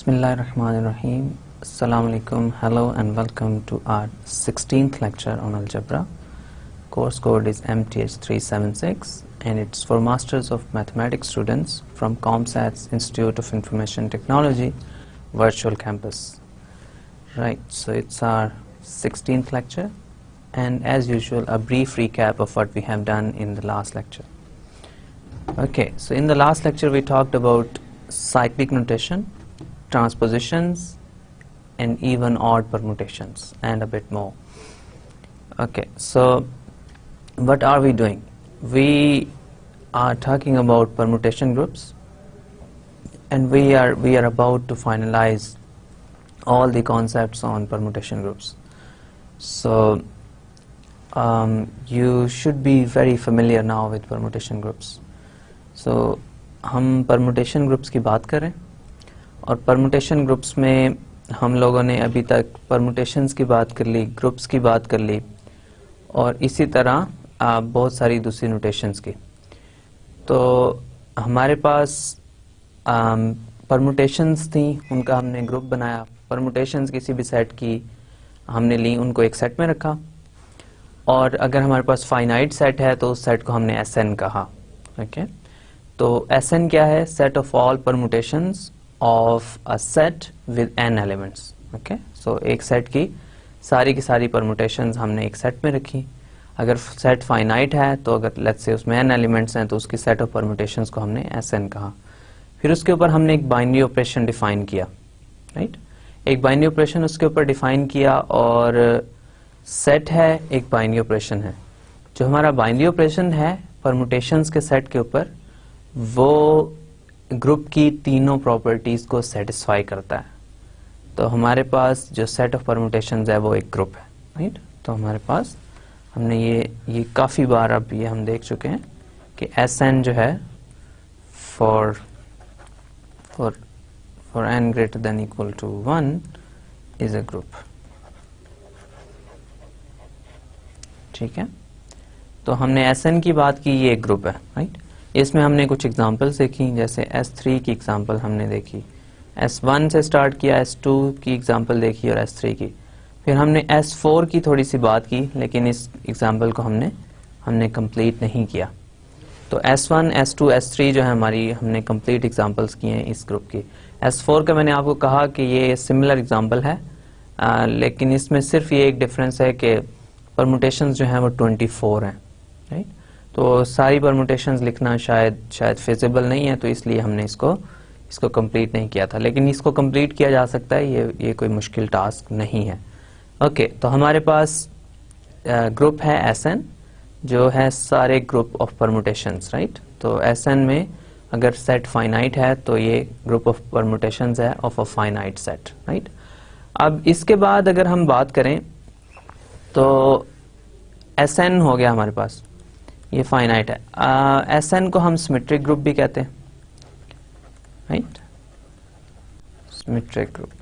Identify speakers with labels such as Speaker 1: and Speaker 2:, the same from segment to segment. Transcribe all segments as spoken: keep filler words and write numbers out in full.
Speaker 1: Bismillahirrahmanirrahim. Assalamu alaikum. Hello and welcome to our sixteenth lecture on algebra. Course code is M T H three seven six and it's for Masters of Mathematics students from ComSat's Institute of Information Technology Virtual Campus. Right, so it's our sixteenth lecture and as usual a brief recap of what we have done in the last lecture. Okay, so in the last lecture we talked about cyclic notation, transpositions and even odd permutations and a bit more. Okay, so what are we doing? We are talking about permutation groups and we are we are about to finalize all the concepts on permutation groups. So um, you should be very familiar now with permutation groups. So हम permutation groups की बात करें और permutation groups में हम लोगों ने अभी तक परमुटेशंस की बात कर ली, ग्रुप्स की बात कर ली और इसी तरह आ, बहुत सारी दूसरी नोटेशंस की. तो हमारे पास परमुटेशंस थी, उनका हमने ग्रुप बनाया. परमुटेशंस किसी भी सेट की हमने ली, उनको एक सेट में रखा और अगर हमारे पास फाइनाइट सेट है तो उस सेट को हमने एस एन कहा. ओके, तो एस एन क्या है? Set of all permutations of a set with n elements. okay, so एक सेट की सारी की सारी permutations हमने एक सेट में रखी. अगर सेट फाइनाइट है तो अगर लेट्स से उसमें n एलिमेंट्स हैं तो उसकी सेट ऑफ permutations को हमने एस एन कहा. फिर उसके ऊपर हमने एक बाइनरी ऑपरेशन डिफाइन किया. Right right? एक बाइनरी ऑपरेशन उसके ऊपर डिफाइन किया और सेट है, एक बाइनरी ऑपरेशन है. जो हमारा बाइनरी ऑपरेशन है परमुटेशंस के सेट के ऊपर, वो ग्रुप की तीनों प्रॉपर्टीज को सेटिस्फाई करता है. तो हमारे पास जो सेट ऑफ परमुटेशंस है वो एक ग्रुप है. राइट, तो हमारे पास हमने ये ये काफ़ी बार अब ये हम देख चुके हैं कि एस एन जो है for for for N greater than equal to one is a group. ठीक है, तो हमने एस एन की बात की, ये एक ग्रुप है. राइट, इसमें हमने कुछ एग्जांपल्स देखी, जैसे एस थ्री की एग्जांपल हमने देखी, एस वन से स्टार्ट किया, एस टू की एग्जांपल देखी और एस थ्री की. फिर हमने एस फोर की थोड़ी सी बात की लेकिन इस एग्जांपल को हमने हमने कंप्लीट नहीं किया. तो S one, S two, S three जो है हमारी, हमने कंप्लीट एग्जांपल्स किए हैं इस ग्रुप की. एस फोर का मैंने आपको कहा कि ये सिमिलर एग्जांपल है आ, लेकिन इसमें सिर्फ ये एक डिफरेंस है कि परमुटेशंस जो हैं वो ट्वेंटी फोर हैं. राइट, तो सारी परमुटेशंस लिखना शायद शायद फिजिबल नहीं है, तो इसलिए हमने इसको इसको कंप्लीट नहीं किया था. लेकिन इसको कंप्लीट किया जा सकता है, ये ये कोई मुश्किल टास्क नहीं है. ओके, तो हमारे पास ग्रुप है एस एन जो है सारे ग्रुप ऑफ परमुटेशंस. राइट, तो एस एन में अगर सेट फाइनाइट है तो ये ग्रुप ऑफ परमुटेशंस है of a finite set. Right, अब इसके बाद अगर हम बात करें तो एस एन हो गया हमारे पास, ये फाइनाइट है. एस एन को हम सिमेट्रिक ग्रुप भी कहते हैं. Right, symmetric group.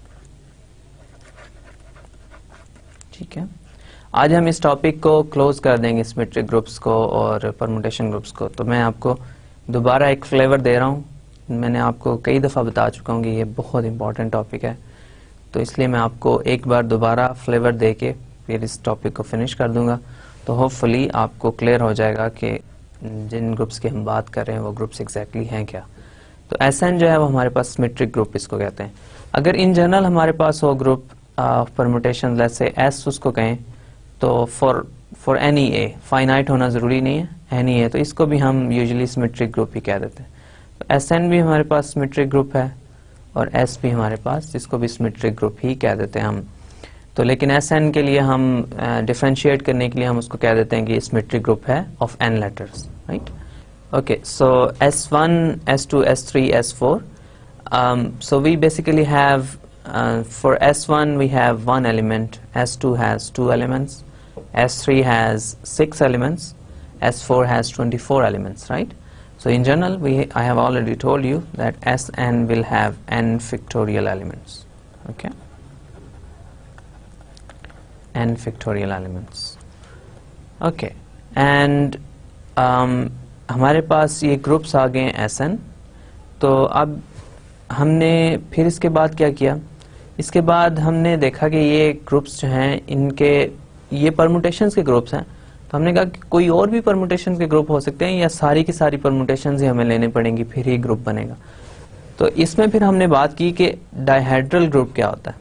Speaker 1: ठीक है, आज हम इस टॉपिक को क्लोज कर देंगे, सिमेट्रिक ग्रुप्स को और परमुटेशन ग्रुप्स को. तो मैं आपको दोबारा एक फ्लेवर दे रहा हूँ. मैंने आपको कई दफ़ा बता चुका हूँ कि ये बहुत इंपॉर्टेंट टॉपिक है, तो इसलिए मैं आपको एक बार दोबारा फ्लेवर दे के फिर इस टॉपिक को फिनिश कर दूंगा. तो होपफुली आपको क्लियर हो जाएगा कि जिन ग्रुप्स की हम बात कर रहे हैं वो ग्रुप्स एग्जैक्टली हैं क्या. तो एस एन जो है वो हमारे पास सिमेट्रिक ग्रुप इसको कहते हैं. अगर इन जनरल हमारे पास हो group of permutation, let's say S उसको कहें, तो for for any A, finite होना ज़रूरी नहीं है, एनी ए, तो इसको भी हम यूजुअली सिमेट्रिक ग्रुप ही कह देते हैं. तो एस एन भी हमारे पास सिमेट्रिक ग्रुप है और एस भी हमारे पास, जिसको भी सिमेट्रिक ग्रुप ही कह देते हैं हम. तो लेकिन एस एन के लिए हम डिफरेंशिएट uh, करने के लिए हम उसको कह देते हैं कि सिमेट्रिक ग्रुप है of N letters. Right, okay, so S one, S two, S three, S four. So we basically have for S one we have one element, S two has two elements, S three has six elements, S four has twenty four elements. Right, so in general we I have already told you that S n will have n factorial elements. Okay, n factorial elements. Okay, and um, हमारे पास ये groups आ गए हैं S N. तो अब हमने फिर इसके बाद क्या किया, इसके बाद हमने देखा कि ये ग्रुप्स जो हैं इनके ये परमुटेशंस के ग्रुप्स हैं, तो हमने कहा कि कोई और भी परमुटेशन के ग्रुप हो सकते हैं या सारी की सारी परमुटेशंस ही हमें लेने पड़ेंगी फिर ही ग्रुप बनेगा। तो इसमें फिर हमने बात की कि डायहेड्रल ग्रुप क्या होता है।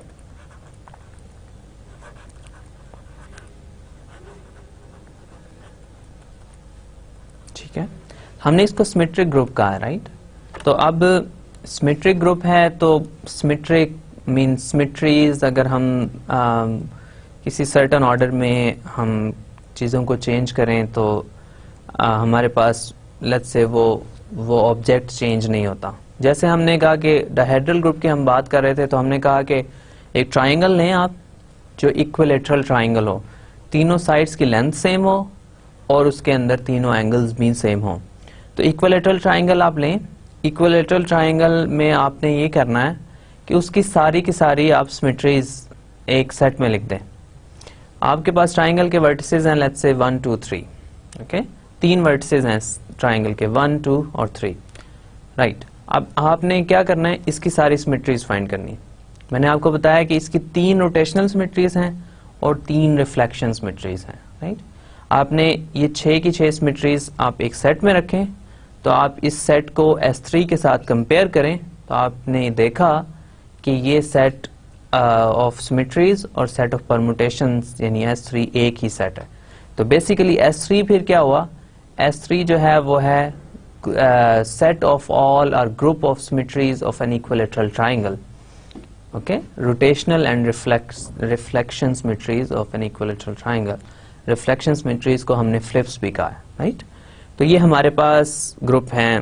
Speaker 1: ठीक है, हमने इसको सिमेट्रिक ग्रुप कहा है, राइट। तो अब सिमेट्रिक ग्रुप है तो सिमेट्रिक मीन सिमेट्रीज, अगर हम आ, किसी सर्टेन ऑर्डर में हम चीज़ों को चेंज करें तो आ, हमारे पास लेट्स से वो वो ऑब्जेक्ट चेंज नहीं होता। जैसे हमने कहा कि डायहेड्रल ग्रुप की हम बात कर रहे थे, तो हमने कहा कि एक ट्राइंगल लें आप जो इक्विलेटरल ट्राइंगल हो, तीनों साइड्स की लेंथ सेम हो और उसके अंदर तीनों एंगल्स भी सेम हो। तो इक्विलेटरल ट्राइंगल आप लें, इक्विलेटरल ट्राइंगल में आपने ये करना है कि उसकी सारी की सारी आप सिमेट्रीज एक सेट में लिख दें। आपके पास ट्राइंगल के वर्टिसेस हैं let's say one two three, okay, तीन वर्टिसेस हैं ट्राइंगल के, वन टू और थ्री, राइट। अब आपने क्या करना है, इसकी सारी सिमेट्रीज फाइंड करनी है। मैंने आपको बताया कि इसकी तीन रोटेशनल सिमेट्रीज हैं और तीन रिफ्लेक्शन सिमेट्रीज हैं, राइट। आपने ये छह की छह सिमेट्रीज आप एक सेट में रखें, तो आप इस सेट को एस थ्री के साथ कंपेयर करें तो आपने देखा कि ये सेट ऑफ सिमेट्रीज और सेट ऑफ परमुटेशंस यानी एस थ्री एक ही सेट है। तो बेसिकली एस थ्री फिर क्या हुआ, एस थ्री जो है वो है सेट ऑफ ऑल और group of symmetries of an equilateral triangle, okay, rotational and reflection symmetries of an equilateral triangle. Reflection symmetries को हमने फ्लिप्स भी कहा है, राइट। तो ये हमारे पास ग्रुप हैं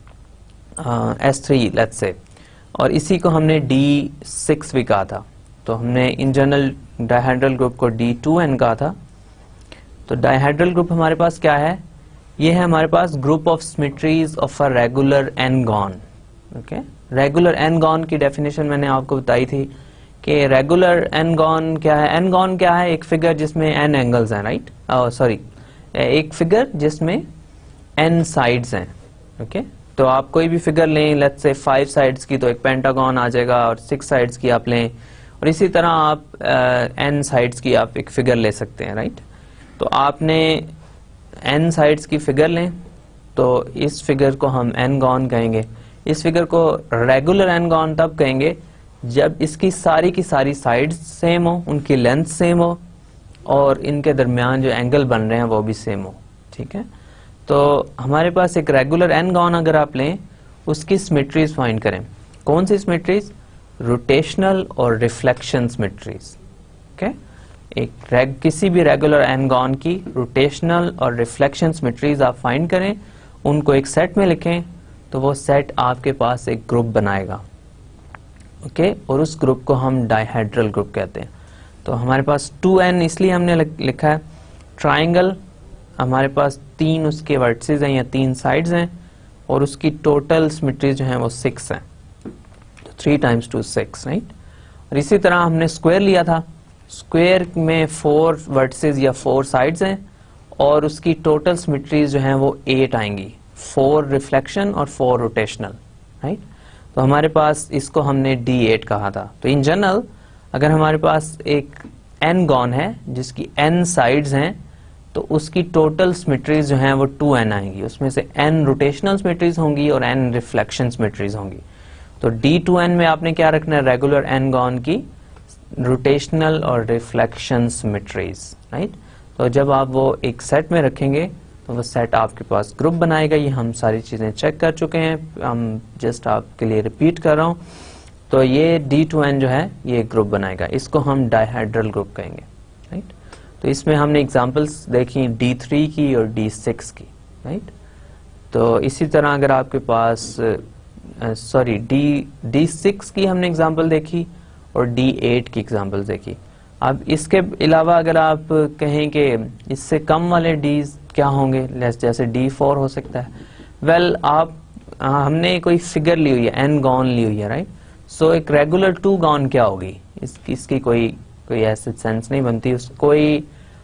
Speaker 1: एस थ्री लेट्स से, और इसी को हमने डी सिक्स भी कहा था। तो हमने इन जनरल डायहेड्रल ग्रुप को डी टू एन कहा था। तो डायहेड्रल ग्रुप हमारे पास क्या है, ये है हमारे पास group of symmetries of a regular n-gon, okay. Regular n-gon की डेफिनेशन मैंने आपको बताई थी कि रेगुलर एन-गॉन क्या है। एन-गॉन क्या है, एक फिगर जिसमें एन एंगल्स हैं, राइट, सॉरी एक फिगर जिसमें एन साइड्स हैं, ओके okay? तो आप कोई भी फिगर लें लेट्स से फाइव साइड्स की, तो एक पेंटागन आ जाएगा, और सिक्स साइड्स की आप लें, और इसी तरह आप एन साइड्स की आप एक फिगर ले सकते हैं, राइट। तो आपने एन साइड्स की फिगर लें तो इस फिगर को हम एन-गॉन कहेंगे। इस फिगर को रेगुलर एन-गॉन तब कहेंगे जब इसकी सारी की सारी साइड्स सेम हो, उनकी लेंथ सेम हो और इनके दरमियान जो एंगल बन रहे हैं वो भी सेम हो, ठीक है। तो हमारे पास एक रेगुलर एन-गॉन अगर आप लें, उसकी सिमेट्रीज फाइंड करें। कौन सी सिमेट्रीज, रोटेशनल और रिफ्लेक्शन सिमेट्रीज, ओके। एक रेग, किसी भी रेगुलर एन-गॉन की रोटेशनल और रिफ्लेक्शन सिमेट्रीज आप फाइंड करें, उनको एक सेट में लिखें, तो वो सेट आपके पास एक ग्रुप बनाएगा, ओके okay? और उस ग्रुप को हम डायहेड्रल ग्रुप कहते हैं। तो हमारे पास टू एन इसलिए हमने लिखा है, ट्राइंगल हमारे पास तीन उसके वर्टिसेस हैं या तीन साइड्स हैं और उसकी टोटल सिमेट्री जो है वो सिक्स है, तो three times two six, right. और इसी तरह हमने स्क्वायर लिया था, स्क्वायर में फोर वर्टिसेस या फोर साइड्स हैं और उसकी टोटल सिमेट्रीज जो हैं वो एट आएंगी, फोर रिफ्लेक्शन और फोर रोटेशनल, राइट। तो हमारे पास इसको हमने डी एट कहा था। तो इन जनरल अगर हमारे पास एक एन-गॉन है जिसकी एन साइड्स हैं, तो उसकी टोटल सिमेट्रीज जो हैं वो टू एन आएंगी, उसमें से एन रोटेशनल सिमेट्रीज होंगी और एन रिफ्लेक्शन सिमेट्रीज होंगी। तो डी टू एन में आपने क्या रखना है, रेगुलर एन-गॉन की रोटेशनल और रिफ्लेक्शन सिमेट्रीज, राइट। तो जब आप वो एक सेट में रखेंगे तो वो सेट आपके पास ग्रुप बनाएगा। ये हम सारी चीजें चेक कर चुके हैं, हम जस्ट आपके लिए रिपीट कर रहा हूँ। तो ये डी टू एन जो है ये ग्रुप बनाएगा, इसको हम डायहेड्रल ग्रुप कहेंगे, राइट। तो इसमें हमने एग्जांपल्स देखी डी थ्री की और डी सिक्स की, राइट। तो इसी तरह अगर आपके पास सॉरी डी डी सिक्स की हमने एग्जांपल देखी और डी एट की एग्जांपल देखी। अब इसके अलावा अगर आप कहें कि इससे कम वाले डीज क्या होंगे, जैसे डी फोर हो सकता है। वेल well, आप आ, हमने कोई फिगर ली हुई है, एन-गॉन ली हुई है, राइट। सो एक रेगुलर टू गॉन क्या होगी, इस, इसकी कोई कोई ऐसे सेंस नहीं बनती, उस कोई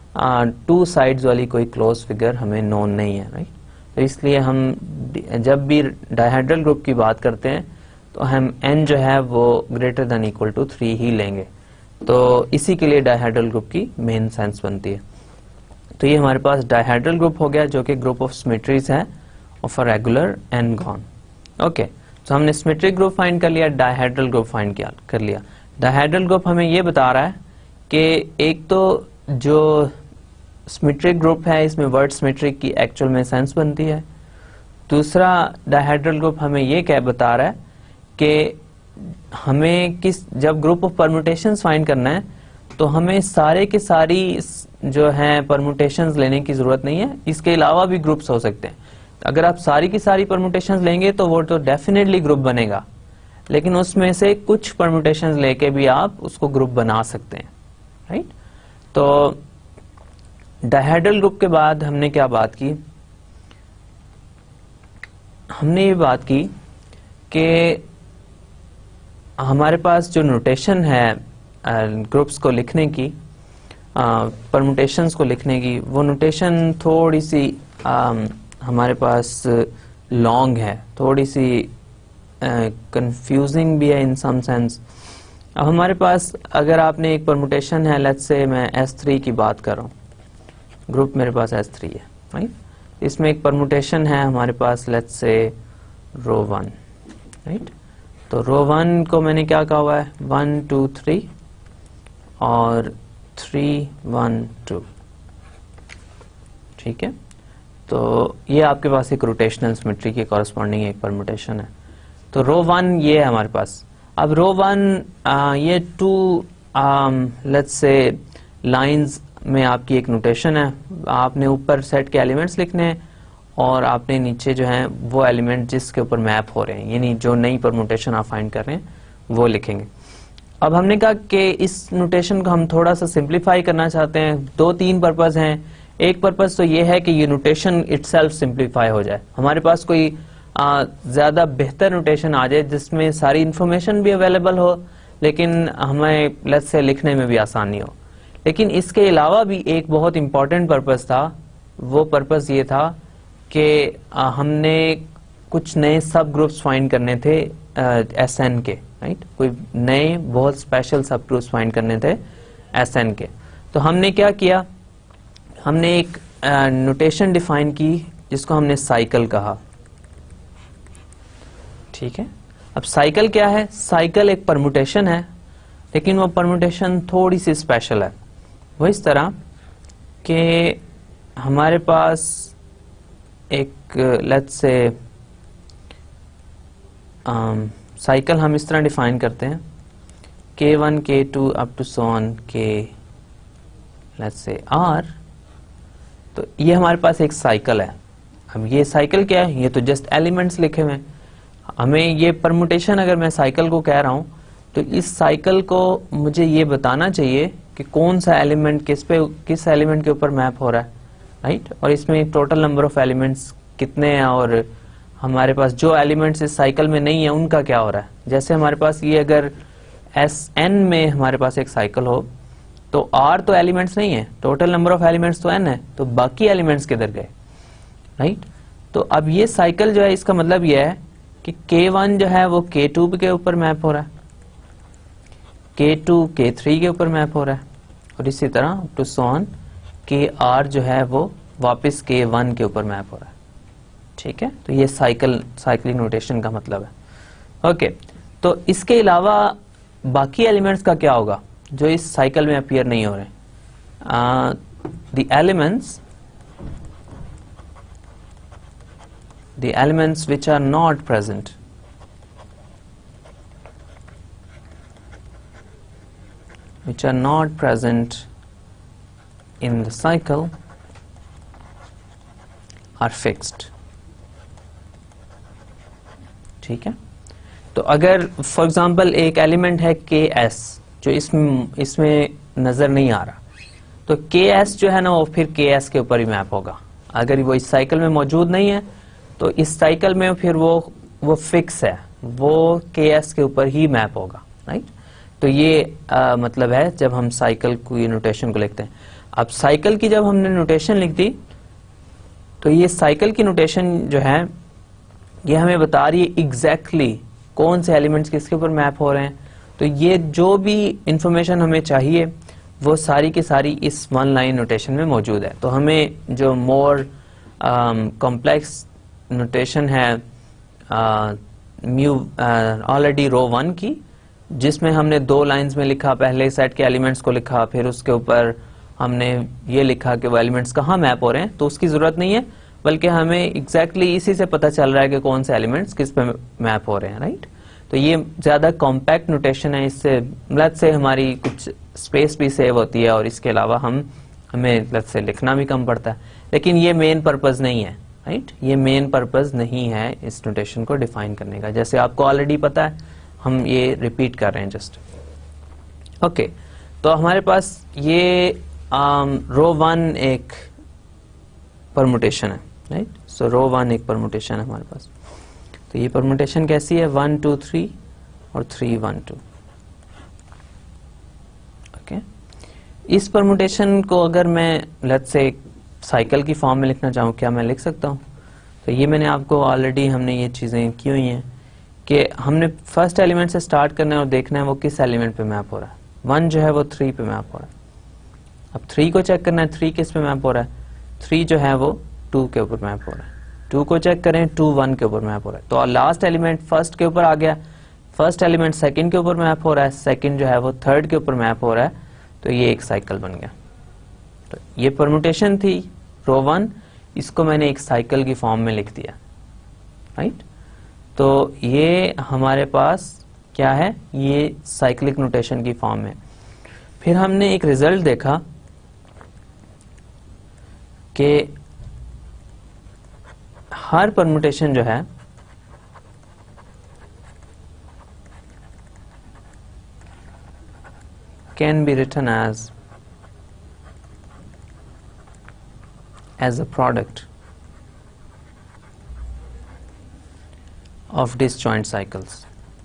Speaker 1: टू साइड्स वाली कोई क्लोज फिगर हमें नोन नहीं है, राइट। तो इसलिए हम जब भी डायहेड्रल ग्रुप की बात करते हैं तो हम n जो है वो greater than equal to three ही लेंगे। तो इसी के लिए डायहेड्रल ग्रुप की मेन सेंस बनती है। तो ये हमारे पास डायहेड्रल ग्रुप हो गया जो कि ग्रुप ऑफ सिमेट्रीज है of a regular n-gon. Okay, तो हमने सिमेट्रिक ग्रुप फाइंड कर लिया, डायहेड्रल ग्रुप फाइंड किया कर लिया। डायहेड्रल ग्रुप हमें ये बता रहा है कि एक तो जो सिमेट्रिक ग्रुप है इसमें वर्ड सिमेट्रिक की एक्चुअल में सेंस बनती है। दूसरा डायहेड्रल ग्रुप हमें ये क्या बता रहा है कि हमें किस जब ग्रुप ऑफ परम्यूटेशंस फाइंड करना है तो हमें सारे के सारी जो हैं परम्यूटेशंस लेने की जरूरत नहीं है, इसके अलावा भी ग्रुप्स हो सकते हैं। अगर आप सारी की सारी परम्यूटेशंस लेंगे तो वो तो डेफिनेटली ग्रुप बनेगा, लेकिन उसमें से कुछ परम्यूटेशंस लेके भी आप उसको ग्रुप बना सकते हैं, राइट। तो डायहेड्रल ग्रुप के बाद हमने क्या बात की, हमने ये बात की कि हमारे पास जो नोटेशन है ग्रुप्स को लिखने की, परम्यूटेशंस को लिखने की, वो नोटेशन थोड़ी सी आ, हमारे पास लॉन्ग है, थोड़ी सी कंफ्यूजिंग भी है इन सम सेंस। अब हमारे पास अगर आपने एक परम्यूटेशन है, लेट्स से मैं एस थ्री की बात कर रहा हूँ, ग्रुप मेरे पास एस थ्री है, राइट। इसमें एक परम्यूटेशन है हमारे पास, let's say rho one, right. तो रो वन को मैंने क्या कहा हुआ है, वन टू थ्री और थ्री वन टू, ठीक है। तो ये आपके पास एक रोटेशनल सिमेट्री के कॉरस्पॉन्डिंग एक परम्यूटेशन है। तो रो वन ये है हमारे पास। अब रो वन ये टू लेट्स से लाइंस में आपकी एक नोटेशन है, आपने ऊपर सेट के एलिमेंट्स लिखने हैं और आपने नीचे जो है वो एलिमेंट जिसके ऊपर मैप हो रहे हैं, यानी जो नई परम्यूटेशन आप फाइंड कर रहे हैं वो लिखेंगे। अब हमने कहा कि इस नोटेशन को हम थोड़ा सा सिंप्लीफाई करना चाहते हैं। दो तीन पर्पस हैं। एक पर्पस तो ये है कि ये नोटेशन इटसेल्फ सिंप्लीफाई हो जाए, हमारे पास कोई आ, ज्यादा बेहतर नोटेशन आ जाए जिसमें सारी इंफॉर्मेशन भी अवेलेबल हो लेकिन हमें लेट्स से लिखने में भी आसानी हो। लेकिन इसके अलावा भी एक बहुत इंपॉर्टेंट पर्पस था, वो पर्पस ये था कि हमने कुछ नए सब ग्रुप्स फाइंड करने थे एस एन के, राइट। कोई नए बहुत स्पेशल सब ग्रुप्स फाइंड करने थे एस एन के। तो हमने क्या किया, हमने एक नोटेशन डिफाइन की जिसको हमने साइकिल कहा, ठीक है। अब साइकिल क्या है, साइकिल एक परम्यूटेशन है लेकिन वो परम्यूटेशन थोड़ी सी स्पेशल है। वो इस तरह कि हमारे पास एक लेट्स से साइकिल हम इस तरह डिफाइन करते हैं k one k two up to so on k let's say r. तो ये हमारे पास एक साइकिल है। अब ये साइकिल क्या है, ये तो जस्ट एलिमेंट्स लिखे हुए हैं। हमें ये परम्यूटेशन अगर मैं साइकिल को कह रहा हूं तो इस साइकिल को मुझे ये बताना चाहिए कि कौन सा एलिमेंट किस पे किस एलिमेंट के ऊपर मैप हो रहा है, राइट। और इसमें टोटल नंबर ऑफ एलिमेंट्स कितने हैं और हमारे पास जो एलिमेंट्स इस साइकिल में नहीं है उनका क्या हो रहा है। जैसे हमारे पास ये अगर एस एन में हमारे पास एक साइकिल हो तो आर तो एलिमेंट्स नहीं है, टोटल नंबर ऑफ एलिमेंट्स तो एन है, तो बाकी एलिमेंट्स किधर गए, राइट। तो अब ये साइकिल जो है इसका मतलब ये है कि के वन जो है वो के टू के ऊपर मैप हो रहा है, के टू के थ्री के ऊपर मैप हो रहा है और इसी तरह two so on k r जो है वो वापस के वन के ऊपर मैप हो रहा है, ठीक है। तो ये साइकिल साइक्लिक नोटेशन का मतलब है। ओके, तो इसके अलावा बाकी एलिमेंट्स का क्या होगा जो इस साइकिल में अपीयर नहीं हो रहे। The elements the elements which are not present which are not present in the cycle are fixed, ठीक है। तो अगर फॉर एग्जांपल एक एलिमेंट है के एस जो इसमें इसमें नजर नहीं आ रहा, तो के एस जो है ना वो फिर के एस के ऊपर ही मैप होगा। अगर वो इस साइकिल में मौजूद नहीं है तो इस साइकिल में फिर वो वो फिक्स है, वो के एस के ऊपर ही मैप होगा, राइट। तो ये आ, मतलब है जब हम साइकिल की नोटेशन को लिखते हैं। अब साइकिल की जब हमने नोटेशन लिख दी तो ये साइकिल की नोटेशन जो है ये हमें बता रही है एग्जैक्टली कौन से एलिमेंट्स किसके ऊपर मैप हो रहे हैं। तो ये जो भी इंफॉर्मेशन हमें चाहिए वो सारी की सारी इस वन लाइन नोटेशन में मौजूद है। तो हमें जो मोर कॉम्प्लेक्स नोटेशन है म्यू ऑलरेडी रो वन की, जिसमें हमने दो लाइंस में लिखा, पहले सेट के एलिमेंट्स को लिखा, फिर उसके ऊपर हमने ये लिखा कि वो एलिमेंट्स कहाँ मैप हो रहे हैं, तो उसकी ज़रूरत नहीं है, बल्कि हमें एग्जैक्टली exactly इसी से पता चल रहा है कि कौन से एलिमेंट्स किस पे मैप हो रहे हैं, राइट। तो ये ज़्यादा कॉम्पैक्ट नोटेशन है, इससे लेट्स से हमारी कुछ स्पेस भी सेव होती है और इसके अलावा हम हमें लेट्स से लिखना भी कम पड़ता है, लेकिन ये मेन पर्पज़ नहीं है, राइट। ये मेन पर्पज़ नहीं है इस नोटेशन को डिफाइन करने का, जैसे आपको ऑलरेडी पता है, हम ये रिपीट कर रहे हैं जस्ट। ओके, तो हमारे पास ये रो वन एक परमुटेशन है, राइट। सो रो वन एक परमुटेशन है हमारे पास। तो ये परमुटेशन कैसी है, वन टू थ्री और थ्री वन टू। ओके, इस परमुटेशन को अगर मैं लेट्स से साइकिल की फॉर्म में लिखना चाहूँ, क्या मैं लिख सकता हूँ? तो ये मैंने आपको ऑलरेडी हमने ये चीज़ें की हुई हैं कि हमने फर्स्ट एलिमेंट से स्टार्ट करना है और देखना है वो किस एलिमेंट पे मैप हो रहा है। वन जो है वो थ्री पे मैप हो रहा है। अब थ्री को चेक करना है, थ्री किस पे मैप हो रहा है, थ्री जो है वो टू के ऊपर मैप हो रहा है। टू को चेक करें, टू वन के ऊपर मैप हो रहा है। तो लास्ट एलिमेंट फर्स्ट के ऊपर आ गया, फर्स्ट एलिमेंट सेकंड के ऊपर मैप हो रहा है, सेकंड जो है वो थर्ड के ऊपर मैप हो रहा है। तो ये एक साइकिल बन गया। तो ये परमुटेशन थी रो वन, इसको मैंने एक साइकिल की फॉर्म में लिख दिया, राइट। तो ये हमारे पास क्या है, ये साइक्लिक नोटेशन की फॉर्म है। फिर हमने एक रिजल्ट देखा कि हर परमुटेशन जो है can be written as as a product of disjoint cycles.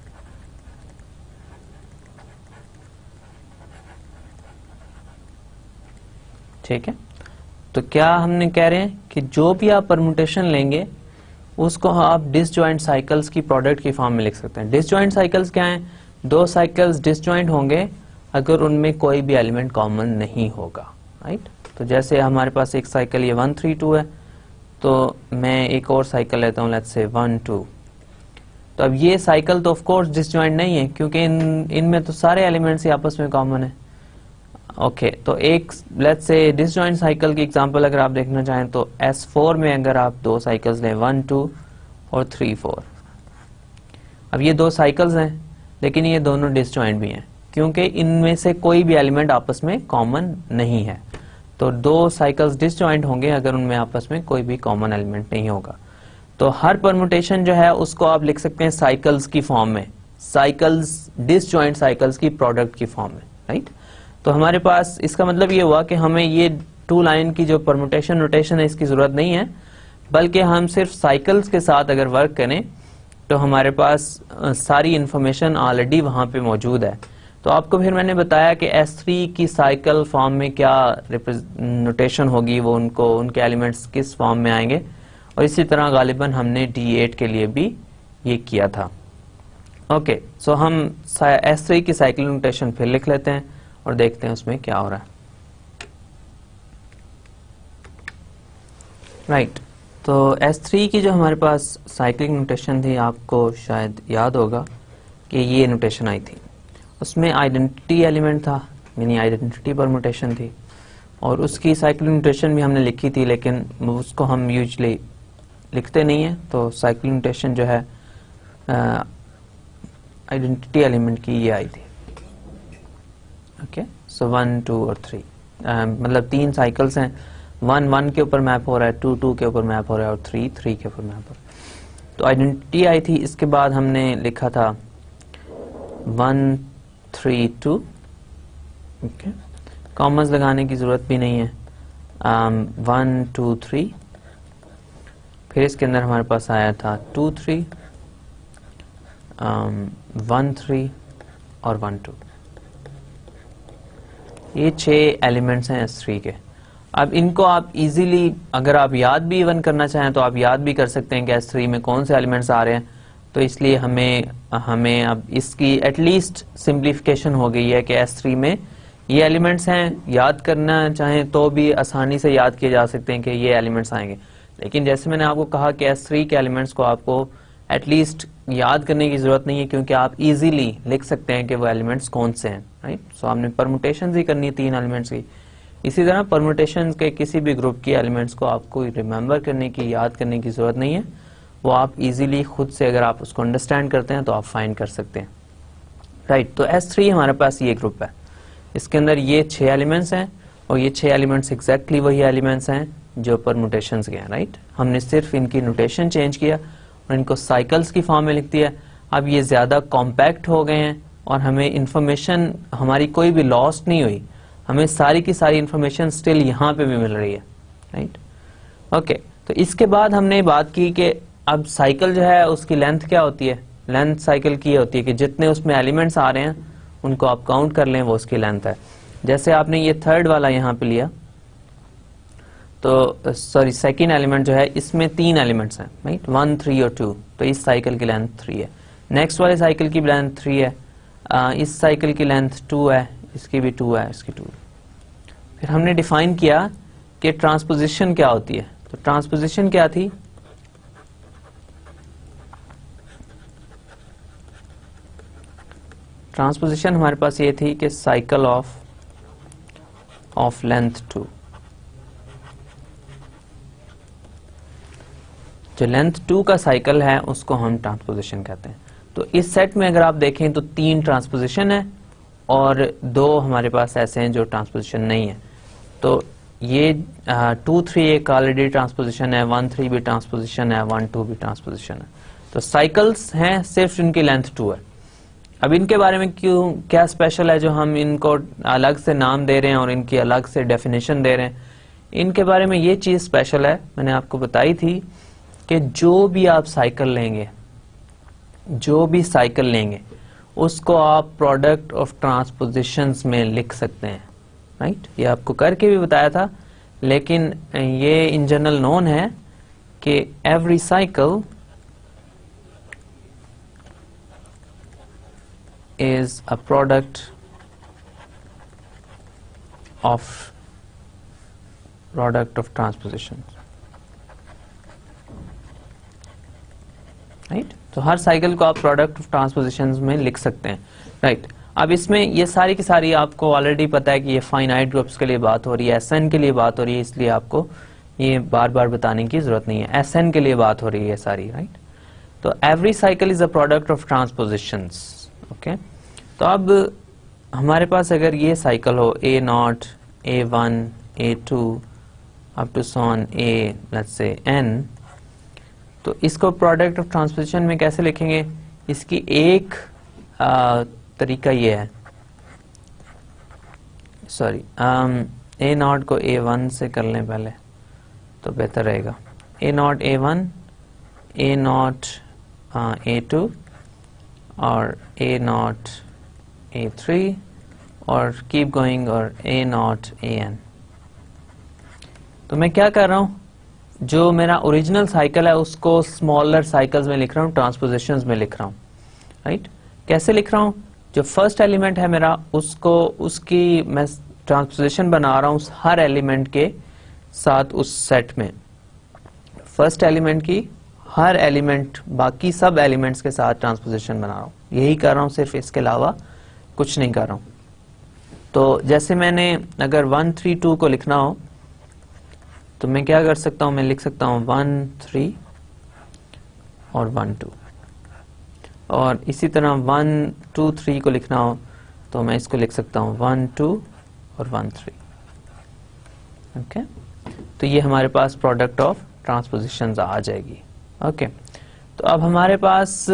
Speaker 1: ठीक है, तो क्या हमने कह रहे हैं कि जो भी आप परमुटेशन लेंगे उसको आप डिसजॉइंट साइकिल्स की प्रोडक्ट की फॉर्म में लिख सकते हैं। डिसजॉइंट साइकिल्स क्या हैं? दो साइकिल्स डिसजॉइंट होंगे अगर उनमें कोई भी एलिमेंट कॉमन नहीं होगा, राइट। तो जैसे हमारे पास एक साइकिल ये वन थ्री टू है, तो मैं एक और साइकिल लेता हूँ लेट्स से वन टू। तो अब ये साइकिल तो ऑफ कोर्स डिसजॉइंट नहीं है, क्योंकि इन इनमें तो सारे एलिमेंट्स ही आपस में कॉमन है। ओके okay, तो एक लेट्स से डिसजॉइंट साइकिल की एग्जांपल अगर आप देखना चाहें तो एस फोर में अगर आप दो साइकिल्स लें, वन टू और थ्री फोर। अब ये दो साइकिल्स हैं, लेकिन ये दोनों डिसजॉइंट भी हैं, क्योंकि इनमें से कोई भी एलिमेंट आपस में कॉमन नहीं है। तो दो साइकिल्स डिसजॉइंट होंगे अगर उनमें आपस में कोई भी कॉमन एलिमेंट नहीं होगा। तो हर परमुटेशन जो है उसको आप लिख सकते हैं साइकिल्स की फॉर्म में, साइकिल्स डिसजॉइंट साइकिल्स की प्रोडक्ट की फॉर्म में, राइट। तो हमारे पास इसका मतलब ये हुआ कि हमें ये टू लाइन की जो परमुटेशन नोटेशन है इसकी जरूरत नहीं है, बल्कि हम सिर्फ साइकिल्स के साथ अगर वर्क करें तो हमारे पास सारी इंफॉर्मेशन ऑलरेडी वहां पे मौजूद है। तो आपको फिर मैंने बताया कि एस थ्री की साइकिल फॉर्म में क्या नोटेशन होगी, वो उनको उनके एलिमेंट्स किस फॉर्म में आएंगे, और इसी तरह गालिबन हमने डी एट के लिए भी ये किया था। ओके, सो हम एस थ्री की साइकिल नोटेशन फिर लिख लेते हैं और देखते हैं उसमें क्या हो रहा है, राइट right. तो एस थ्री की जो हमारे पास साइक्लिक नोटेशन थी, आपको शायद याद होगा कि ये नोटेशन आई थी। उसमें आइडेंटिटी एलिमेंट था, यानी आइडेंटिटी परमुटेशन थी, और उसकी साइक्लिक नोटेशन भी हमने लिखी थी, लेकिन उसको हम यूजुअली लिखते नहीं है। तो साइक्लिक नोटेशन जो है आइडेंटिटी एलिमेंट की ये आई थी। ओके, सो वन टू और थ्री, मतलब तीन साइकिल्स हैं, वन वन के ऊपर मैप हो रहा है, टू टू के ऊपर मैप हो रहा है, और थ्री थ्री के ऊपर मैप हो रहा है। तो आइडेंटिटी आई थी। इसके बाद हमने लिखा था one three two. Okay, commas लगाने की जरूरत भी नहीं है। वन टू थ्री, फिर इसके अंदर हमारे पास आया था टू थ्री, वन थ्री और वन टू। ये छह एलिमेंट्स हैं एस थ्री के। अब इनको आप इजीली अगर आप याद भी इवन करना चाहें तो आप याद भी कर सकते हैं कि एस थ्री में कौन से एलिमेंट्स आ रहे हैं। तो इसलिए हमें हमें अब इसकी एटलीस्ट सिंप्लीफिकेशन हो गई है कि एस थ्री में ये एलिमेंट्स हैं, याद करना चाहें तो भी आसानी से याद किए जा सकते हैं कि ये एलिमेंट्स आएंगे। लेकिन जैसे मैंने आपको कहा कि एस थ्री के एलिमेंट्स को आपको एटलीस्ट याद करने की जरूरत नहीं है, क्योंकि आप इजीली लिख सकते हैं कि वो एलिमेंट्स कौन से हैं, राइट। सो आपने परमुटेशंस ही करनी है तीन एलिमेंट्स की। इसी तरह परमुटेशंस के किसी भी ग्रुप की एलिमेंट्स को आपको रिमेंबर करने की, याद करने की जरूरत नहीं है, वो आप इजीली खुद से अगर आप उसको अंडरस्टैंड करते हैं तो आप फाइंड कर सकते हैं, राइट। तो एस थ्री हमारे पास ये ग्रुप है, इसके अंदर ये छह एलिमेंट्स हैं और ये छह एलिमेंट्स एग्जैक्टली वही एलिमेंट्स हैं जो परमुटेशंस के हैं, राइट। हमने सिर्फ इनकी नोटेशन चेंज किया और इनको साइकिल्स की फॉर्म में लिख दिया। अब ये ज्यादा कॉम्पैक्ट हो गए हैं और हमें इंफॉर्मेशन हमारी कोई भी लॉस्ट नहीं हुई, हमें सारी की सारी इंफॉर्मेशन स्टिल यहाँ पे भी मिल रही है, राइट। ओके, तो इसके बाद हमने बात की कि अब साइकिल जो है उसकी लेंथ क्या होती है। लेंथ साइकिल की होती है कि जितने उसमें एलिमेंट्स आ रहे हैं उनको आप काउंट कर लें, वो उसकी लेंथ है। जैसे आपने ये थर्ड वाला यहाँ पे लिया, तो सॉरी सेकंड एलिमेंट जो है इसमें तीन एलिमेंट्स हैं, राइट, वन थ्री और टू, तो इस साइकिल की लेंथ थ्री है। नेक्स्ट वाले साइकिल की लेंथ थ्री है, आ, इस साइकिल की लेंथ टू है, इसकी भी टू है, इसकी टू। फिर हमने डिफाइन किया कि ट्रांसपोजिशन क्या होती है। तो ट्रांसपोजिशन क्या थी, ट्रांसपोजिशन हमारे पास ये थी कि cycle of of length two, जो लेंथ टू का साइकिल है उसको हम ट्रांसपोजिशन कहते हैं। तो इस सेट में अगर आप देखें तो तीन ट्रांसपोजिशन है और दो हमारे पास ऐसे हैं जो ट्रांसपोजिशन नहीं है। तो ये टू थ्री एक ऑलरेडी ट्रांसपोजिशन है, वन थ्री भी ट्रांसपोजिशन है, वन टू भी ट्रांसपोजिशन है। तो साइकिल्स हैं, सिर्फ इनकी लेंथ टू है। अब इनके बारे में क्यों, क्या स्पेशल है जो हम इनको अलग से नाम दे रहे हैं और इनकी अलग से डेफिनेशन दे रहे हैं। इनके बारे में ये चीज स्पेशल है, मैंने आपको बताई थी कि जो भी आप साइकिल लेंगे, जो भी साइकिल लेंगे उसको आप प्रोडक्ट ऑफ ट्रांसपोजिशंस में लिख सकते हैं, राइट। ये आपको करके भी बताया था, लेकिन ये इन जनरल नोन है कि every cycle is a product of product of transpositions, राइट। तो हर साइकिल को आप प्रोडक्ट ऑफ ट्रांसपोजिशंस में लिख सकते हैं, राइट। अब इसमें ये सारी की सारी आपको ऑलरेडी पता है कि ये फाइनाइट ग्रुप्स के लिए बात हो रही है, एसएन के लिए बात हो रही है, इसलिए आपको ये बार बार बताने की जरूरत नहीं है, एसएन के लिए बात हो रही है सारी, राइट। तो every cycle is a product of transpositions, okay. तो अब हमारे पास अगर ये साइकिल हो a nought, a one, a two up to so on a let's say n, तो इसको प्रोडक्ट ऑफ ट्रांसपोजिशन में कैसे लिखेंगे। इसकी एक आ, तरीका ये है, सॉरी ए नॉट को ए वन से कर लें पहले तो बेहतर रहेगा। A nought a one, a nought a two और ए नॉट ए थ्री और कीप गोइंग और ए नॉट ए एन। तो मैं क्या कर रहा हूं, जो मेरा ओरिजिनल साइकिल है उसको स्मॉलर साइकिल्स में लिख रहा हूं, ट्रांसपोजिशंस में लिख रहा हूं, राइट। कैसे लिख रहा हूं, जो फर्स्ट एलिमेंट है मेरा उसको उसकी मैं ट्रांसपोजिशन बना रहा हूं उस हर एलिमेंट के साथ उस सेट में। फर्स्ट एलिमेंट की हर एलिमेंट बाकी सब एलिमेंट्स के साथ ट्रांसपोजिशन बना रहा हूं, यही कर रहा हूं, सिर्फ इसके अलावा कुछ नहीं कर रहा हूं। तो जैसे मैंने अगर वन थ्री टू को लिखना हो तो मैं क्या कर सकता हूं, मैं लिख सकता हूं वन थ्री और वन टू, और इसी तरह वन टू थ्री को लिखना हो तो मैं इसको लिख सकता हूं वन टू और वन थ्री, ओके। तो ये हमारे पास प्रोडक्ट ऑफ ट्रांसपोजिशंस आ जाएगी, ओके। तो अब हमारे पास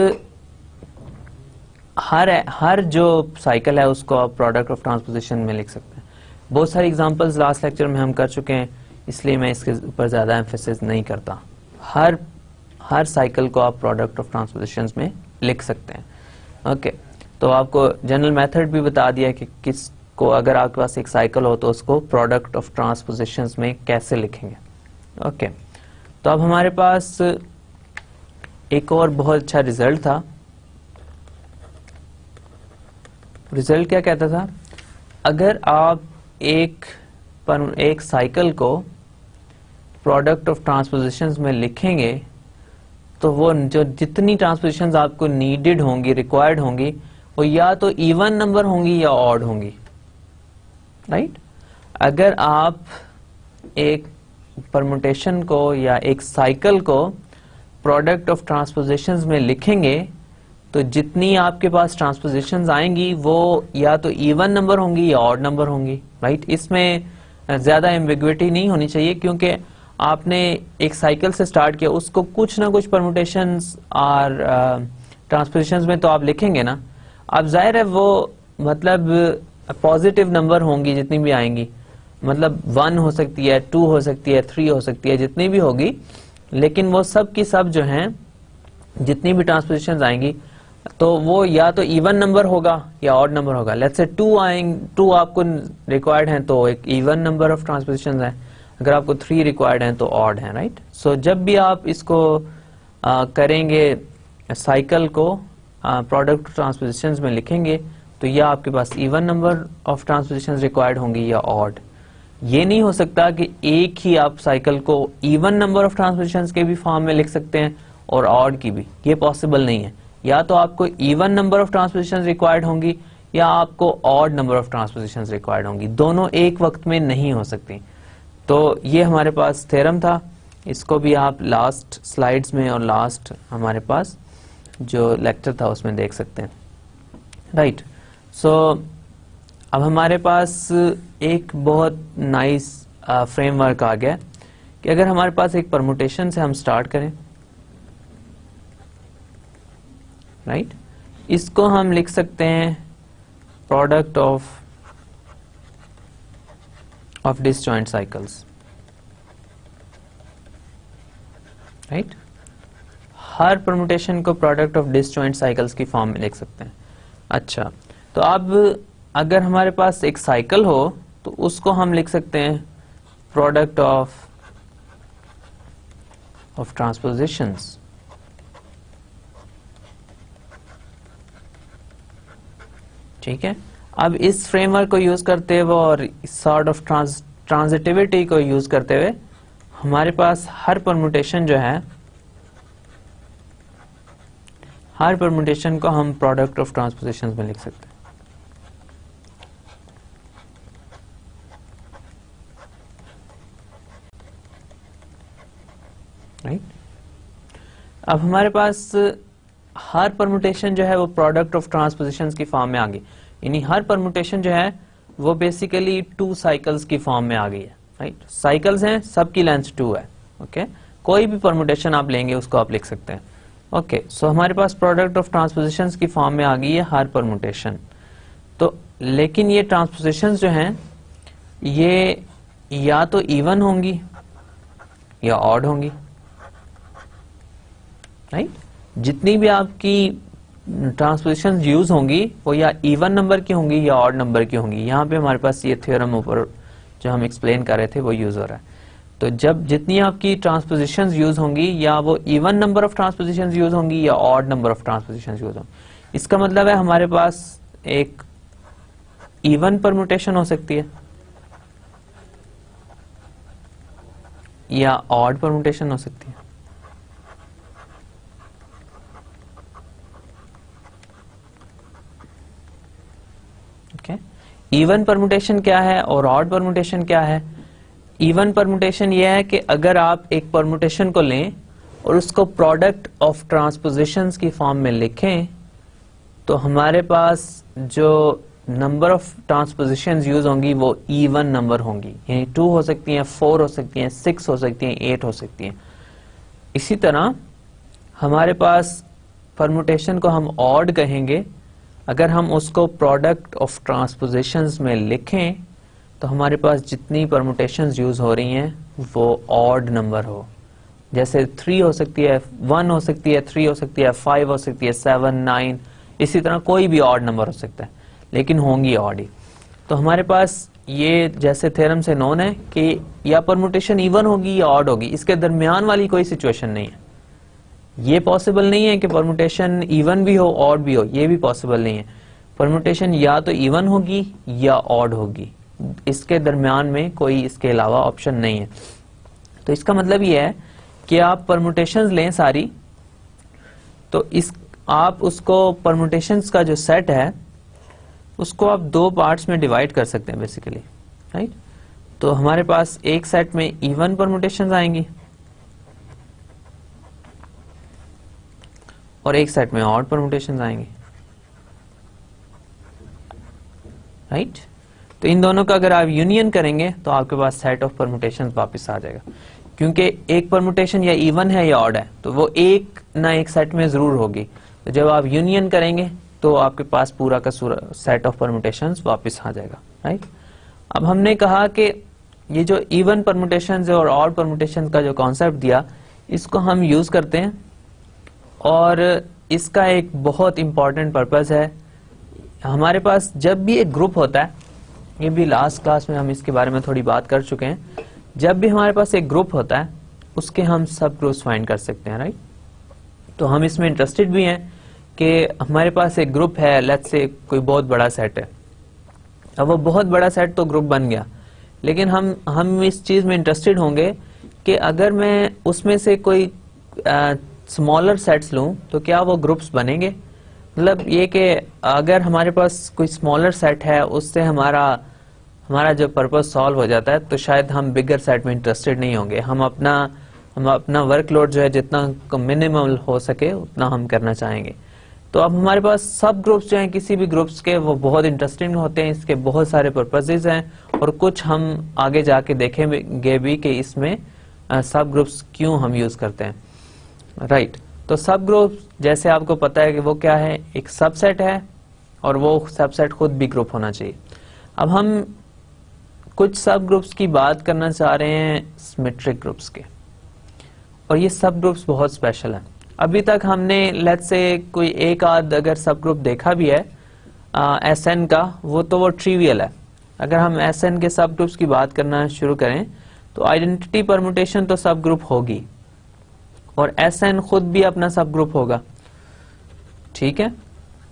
Speaker 1: हर हर जो साइकिल है उसको आप प्रोडक्ट ऑफ ट्रांसपोजिशन में लिख सकते हैं। बहुत सारी एग्जांपल्स लास्ट लेक्चर में हम कर चुके हैं, इसलिए मैं इसके ऊपर ज्यादा एम्फेसिस नहीं करता। हर हर साइकिल को आप प्रोडक्ट ऑफ ट्रांसपोजिशंस में लिख सकते हैं, ओके। तो आपको जनरल मेथड भी बता दिया कि किसको, अगर आपके पास एक साइकिल हो तो उसको प्रोडक्ट ऑफ ट्रांसपोजिशंस में कैसे लिखेंगे, ओके। तो अब हमारे पास एक और बहुत अच्छा रिजल्ट था। रिजल्ट क्या कहता था, अगर आप एक पर एक साइकिल को प्रोडक्ट ऑफ ट्रांसपोजिशंस में लिखेंगे तो वो जो जितनी ट्रांसपोजिशंस आपको नीडेड होंगी, रिक्वायर्ड होंगी, वो या तो इवन नंबर होंगी या ऑड होंगी, राइट। अगर आप एक परमुटेशन को या एक साइकिल को प्रोडक्ट ऑफ ट्रांसपोजिशंस में लिखेंगे तो जितनी आपके पास ट्रांसपोजिशंस आएंगी वो या तो इवन नंबर होंगी या ऑड नंबर होंगी, राइट। इसमें ज्यादा एम्बिग्विटी नहीं होनी चाहिए क्योंकि आपने एक साइकिल से स्टार्ट किया, उसको कुछ ना कुछ परमुटेशंस और ट्रांसपोजिशंस में तो आप लिखेंगे ना। अब जाहिर है वो मतलब पॉजिटिव नंबर होंगी जितनी भी आएंगी, मतलब वन हो सकती है, टू हो सकती है, थ्री हो सकती है, जितनी भी होगी, लेकिन वो सब की सब जो हैं जितनी भी ट्रांसपोजिशंस आएंगी तो वो या तो इवन नंबर होगा या ऑड नंबर होगा। लेट्स से टू आएंगे, टू आपको रिक्वायर्ड हैं तो एक इवन नंबर ऑफ ट्रांसपोजिशंस है, अगर आपको थ्री रिक्वायर्ड हैं तो ऑड है, राइट। सो जब भी आप इसको आ, करेंगे साइकिल को प्रोडक्ट ट्रांसपोजिशंस में लिखेंगे तो या आपके पास even number of transpositions required होंगी या ऑड। ये नहीं हो सकता कि एक ही आप साइकिल को इवन नंबर ऑफ ट्रांसपोजिशंस के भी फॉर्म में लिख सकते हैं और ऑड की भी, ये पॉसिबल नहीं है। या तो आपको even number of transpositions required होंगी या आपको odd number of transpositions required होंगी, दोनों एक वक्त में नहीं हो सकती। तो ये हमारे पास थ्योरम था, इसको भी आप लास्ट स्लाइड्स में और लास्ट हमारे पास जो लेक्चर था उसमें देख सकते हैं, राइट। सो अब हमारे पास एक बहुत नाइस फ्रेमवर्क आ गया कि अगर हमारे पास एक परमुटेशन से हम स्टार्ट करें, राइट right? इसको हम लिख सकते हैं product of of disjoint cycles, right. हर परमुटेशन को प्रोडक्ट ऑफ डिसजॉइंट साइकिल्स की फॉर्म में लिख सकते हैं। अच्छा, तो अब अगर हमारे पास एक साइकिल हो तो उसको हम लिख सकते हैं प्रोडक्ट ऑफ ऑफ ट्रांसपोजिशंस, ठीक है। अब इस फ्रेमवर्क को यूज करते हुए और सॉर्ट ऑफ ट्रांस ट्रांजिटिविटी को यूज करते हुए हमारे पास हर परमुटेशन जो है, हर परमुटेशन को हम प्रोडक्ट ऑफ ट्रांसपोजिशंस में लिख सकते हैं, राइट। अब हमारे पास हर परमुटेशन जो है वो प्रोडक्ट ऑफ ट्रांसपोजिशंस की फॉर्म में आ गई, यानी हर परमुटेशन जो है वो बेसिकली टू साइकिल्स की फॉर्म में आ गई है, राइट। साइकिल्स हैं, सबकी लेंथ टू है, ओके। कोई भी परमुटेशन आप लेंगे उसको आप लिख सकते हैं, ओके। सो हमारे पास प्रोडक्ट ऑफ ट्रांसपोजिशंस की फॉर्म में आ गई है हर परमुटेशन। तो लेकिन ये ट्रांसपोजिशंस जो हैं ये या तो इवन होंगी या ऑड होंगी, राइट। जितनी भी आपकी ट्रांसपोजिशंस यूज होंगी वो या इवन नंबर की होंगी या ऑड नंबर की होंगी। यहाँ पे हमारे पास ये थ्योरम ऊपर जो हम एक्सप्लेन कर रहे थे वो यूज हो रहा है। तो जब जितनी आपकी ट्रांसपोजिशंस यूज होंगी या वो even number of transpositions use होंगी या odd number of transpositions use होंगी, इसका मतलब है हमारे पास एक इवन परमुटेशन हो सकती है या ऑड परमुटेशन हो सकती है, इवन परमुटेशन क्या है और ऑड परमुटेशन क्या है। इवन परमुटेशन यह है कि अगर आप एक परमुटेशन को लें और उसको प्रोडक्ट ऑफ ट्रांसपोजिशंस की फॉर्म में लिखें तो हमारे पास जो नंबर ऑफ ट्रांसपोजिशंस यूज होंगी वो इवन नंबर होंगी, यानी टू हो सकती हैं, फोर हो सकती हैं, सिक्स हो सकती हैं, एट हो सकती हैं। इसी तरह हमारे पास परमुटेशन को हम ऑड कहेंगे अगर हम उसको प्रोडक्ट ऑफ ट्रांसपोजिशंस में लिखें तो हमारे पास जितनी परमुटेशंस यूज हो रही हैं वो ऑड नंबर हो। जैसे थ्री हो सकती है, वन हो सकती है, थ्री हो सकती है, फाइव हो सकती है, सेवन, नाइन, इसी तरह कोई भी ऑड नंबर हो सकता है, लेकिन होंगी ऑड ही। तो हमारे पास ये जैसे थ्योरम से नोन है कि या परमुटेशन इवन होगी या ऑड होगी, इसके दरमियान वाली कोई सिचुएशन नहीं है। ये पॉसिबल नहीं है कि परमुटेशन इवन भी हो ऑड भी हो, ये भी पॉसिबल नहीं है। परमुटेशन या तो इवन होगी या ऑड होगी, इसके दरमियान में कोई इसके अलावा ऑप्शन नहीं है। तो इसका मतलब ये है कि आप परमुटेशंस लें सारी, तो इस आप उसको परमुटेशंस का जो सेट है उसको आप दो पार्ट्स में डिवाइड कर सकते हैं बेसिकली, राइट। तो हमारे पास एक सेट में इवन परमुटेशंस आएंगी और एक सेट में ऑड परमुटेशंस आएंगी, राइट। तो इन दोनों का अगर आप यूनियन करेंगे तो आपके पास सेट ऑफ परमुटेशंस वापस आ जाएगा, क्योंकि एक परमुटेशन या इवन है या ऑड है तो वो एक ना एक सेट में जरूर होगी। तो जब आप यूनियन करेंगे तो आपके पास पूरा का सेट ऑफ परमुटेशंस वापस आ जाएगा, राइट। अब हमने कहा कि ये जो इवन परमुटेशंस और ऑड परमुटेशंस का जो कॉन्सेप्ट दिया, इसको हम यूज करते हैं और इसका एक बहुत इंपॉर्टेंट पर्पस है। हमारे पास जब भी एक ग्रुप होता है, ये भी लास्ट क्लास में हम इसके बारे में थोड़ी बात कर चुके हैं, जब भी हमारे पास एक ग्रुप होता है उसके हम सब ग्रुप्स फाइंड कर सकते हैं, राइट। तो हम इसमें इंटरेस्टेड भी हैं कि हमारे पास एक ग्रुप है, लेट्स से कोई बहुत बड़ा सेट है। अब वो बहुत बड़ा सेट तो ग्रुप बन गया, लेकिन हम हम इस चीज में इंटरेस्टेड होंगे कि अगर मैं उसमें से कोई स्मॉलर सेट्स लूं तो क्या वो ग्रुप्स बनेंगे। मतलब ये कि अगर हमारे पास कोई स्मॉलर सेट है उससे हमारा हमारा जो पर्पस सॉल्व हो जाता है, तो शायद हम बिगर सेट में इंटरेस्टेड नहीं होंगे। हम अपना हम अपना वर्कलोड जो है जितना मिनिमल हो सके उतना हम करना चाहेंगे। तो अब हमारे पास सब ग्रुप्स जो हैं किसी भी ग्रुप्स के, वो बहुत इंटरेस्टिंग होते हैं, इसके बहुत सारे पर्पसेस हैं और कुछ हम आगे जाके देखेंगे भी कि इसमें सब ग्रुप्स क्यों हम यूज करते हैं, राइट। तो सब ग्रुप जैसे आपको पता है कि वो क्या है, एक सबसेट है और वो सबसेट खुद भी ग्रुप होना चाहिए। अब हम कुछ सब ग्रुप्स की बात करना चाह रहे हैं सिमेट्रिक ग्रुप्स के, और ये सब ग्रुप्स बहुत स्पेशल हैं। अभी तक हमने लेट्स से कोई एक आध अगर सब ग्रुप देखा भी है एस एन का, वो तो वो ट्रिवियल है। अगर हम एस एन के सब ग्रुप्स की बात करना शुरू करें तो आइडेंटिटी परमुटेशन तो सब ग्रुप होगी और एस एन खुद भी अपना सब ग्रुप होगा, ठीक है,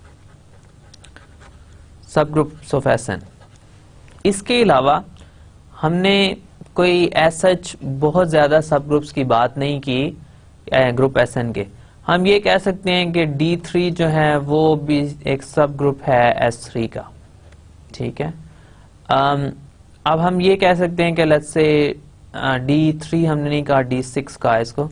Speaker 1: सब ग्रुप्स ऑफ एस एन। इसके अलावा हमने कोई एस एच बहुत ज्यादा सब ग्रुप्स की बात नहीं की ग्रुप एस एन के। हम ये कह सकते हैं कि डी थ्री जो है वो भी एक सब ग्रुप है एस थ्री का, ठीक है। um, अब हम ये कह सकते हैं कि लेट्स से डी थ्री हमने नहीं कहा, डी सिक्स का इसको,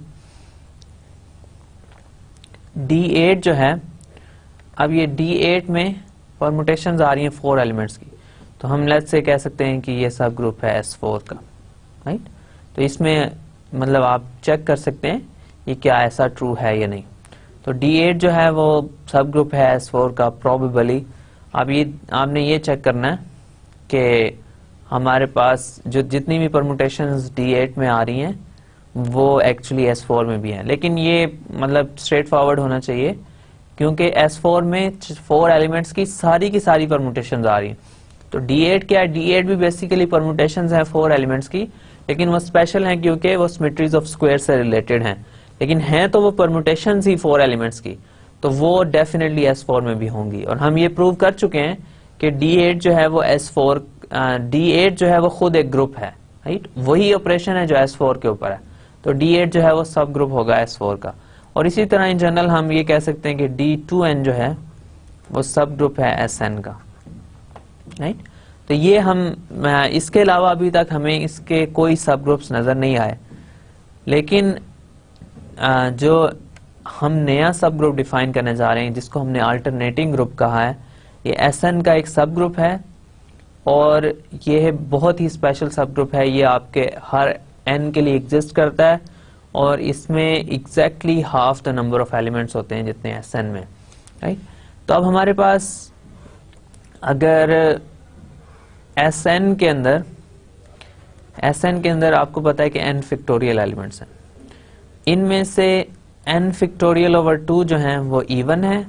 Speaker 1: डी एट जो है, अब ये डी एट में परमुटेशंस आ रही हैं फोर एलिमेंट्स की, तो हम लेट्स से कह सकते हैं कि ये सब ग्रुप है एस फोर का, राइट। तो इसमें मतलब आप चेक कर सकते हैं ये क्या ऐसा ट्रू है या नहीं। तो डी एट जो है वो सब ग्रुप है एस फोर का प्रोबेबली। अब ये आपने ये चेक करना है कि हमारे पास जो जितनी भी परमुटेशंस डी एट में आ रही हैं वो एक्चुअली एस फोर में भी हैं, लेकिन ये मतलब स्ट्रेट फॉरवर्ड होना चाहिए क्योंकि एस फोर में फोर एलिमेंट्स की सारी की सारी परमुटेशंस आ रही हैं। तो डी एट क्या है, डी एट भी बेसिकली परमुटेशंस हैं फोर एलिमेंट्स की, लेकिन वो स्पेशल हैं क्योंकि वो सिमेट्रीज ऑफ स्क्वायर से रिलेटेड हैं, लेकिन हैं तो वो परमुटेशंस ही फोर एलिमेंट्स की, तो वो डेफिनेटली एस फोर में भी होंगी। और हम ये प्रूव कर चुके हैं कि डी एट जो है वो एस फोर, डी एट जो है वो खुद एक ग्रुप है, राइट। वही ऑपरेशन है जो एस फोर के ऊपर है, तो डी एट जो है वो सब ग्रुप होगा एस फोर का। और इसी तरह इन जनरल हम ये कह सकते हैं कि डी टू एन जो है वो सब ग्रुप है एस एन का, राइट। तो ये हम इसके अलावा अभी तक हमें इसके कोई सब ग्रुप्स नजर नहीं आए, लेकिन जो हम नया सब ग्रुप डिफाइन करने जा रहे हैं जिसको हमने अल्टरनेटिंग ग्रुप कहा है, ये एस एन का एक सब ग्रुप है और ये है बहुत ही स्पेशल सब ग्रुप है। ये आपके हर एन के लिए एग्जिस्ट करता है और इसमें exactly half the number of elements होते हैं जितने एस एन में, राइट। तो अब हमारे पास अगर एस एन के अंदर एस एन के अंदर आपको पता है कि एन फिक्टोरियल एलिमेंट्स हैं, इनमें से एन फिक्टोरियल ओवर टू जो है वो इवन है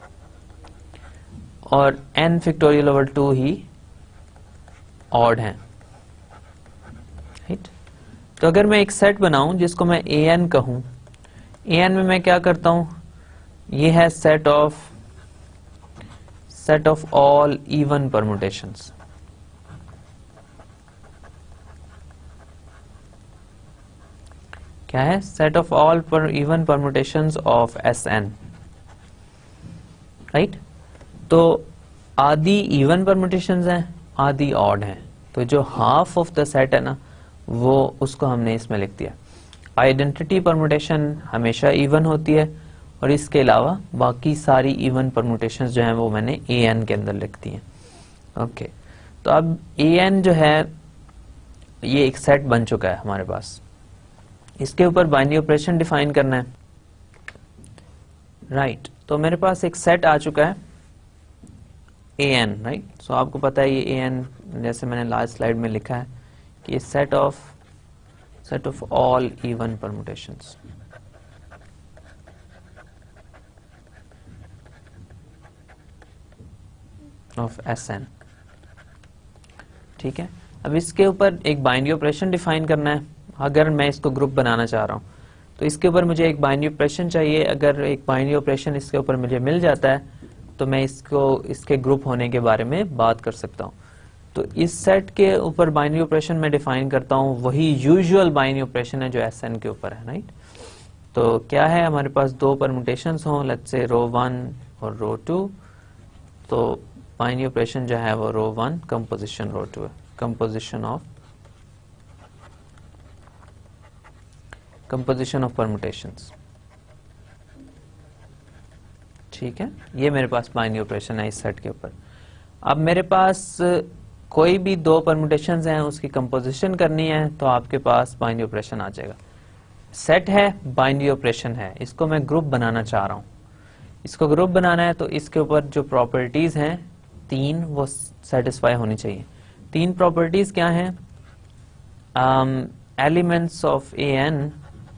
Speaker 1: और एन फिक्टोरियल ओवर टू ही ऑड है, राइट। तो अगर मैं एक सेट बनाऊं जिसको मैं ए एन कहूं, ए एन में मैं क्या करता हूं, ये है set of set of all even permutations. क्या है, सेट ऑफ ऑल पर even permutations of S n, right. तो आधी इवन परमुटेशंस हैं, आधी ऑड हैं, तो जो हाफ ऑफ द सेट है ना वो उसको हमने इसमें लिख दिया। आइडेंटिटी परमुटेशन हमेशा इवन होती है और इसके अलावा बाकी सारी इवन परमुटेशंस जो हैं वो मैंने ए एन के अंदर लिख दी हैं। ओके, तो अब ए एन जो है ये एक सेट बन चुका है हमारे पास, इसके ऊपर बाइनरी ऑपरेशन डिफाइन करना है, राइट right. तो मेरे पास एक सेट आ चुका है ए एन, राइट। सो आपको पता है ये ए एन जैसे मैंने लास्ट स्लाइड में लिखा है कि set of set of all even permutations. Of S n, ठीक है। अब इसके ऊपर एक बाइनरी ऑपरेशन डिफाइन करना है। अगर मैं इसको ग्रुप बनाना चाह रहा हूं तो इसके ऊपर मुझे एक बाइनरी ऑपरेशन चाहिए। अगर एक बाइनरी ऑपरेशन इसके ऊपर मुझे मिल जाता है तो मैं इसको इसके ग्रुप होने के बारे में बात कर सकता हूं। तो इस सेट के ऊपर बाइनरी ऑपरेशन मैं डिफाइन करता हूं, वही यूजुअल बाइनरी ऑपरेशन है जो एस एन के ऊपर है, राइट। तो क्या है, हमारे पास दो परमुटेशंस हों, लेट्स से रो वन और रो टू, तो बाइनरी ऑपरेशन जो है वो rho one composition rho two है, composition of composition of permutations, ठीक है। ये मेरे पास बाइनरी ऑपरेशन है इस सेट के ऊपर। अब मेरे पास कोई भी दो परमुटेशंस हैं, उसकी कंपोजिशन करनी है तो आपके पास बाइनरी ऑपरेशन आ जाएगा। सेट है, बाइनरी ऑपरेशन है, इसको मैं ग्रुप बनाना चाह रहा हूं। इसको ग्रुप बनाना है तो इसके ऊपर जो प्रॉपर्टीज हैं तीन, वो सेटिस्फाई होनी चाहिए। तीन प्रॉपर्टीज क्या हैं? Elements of A n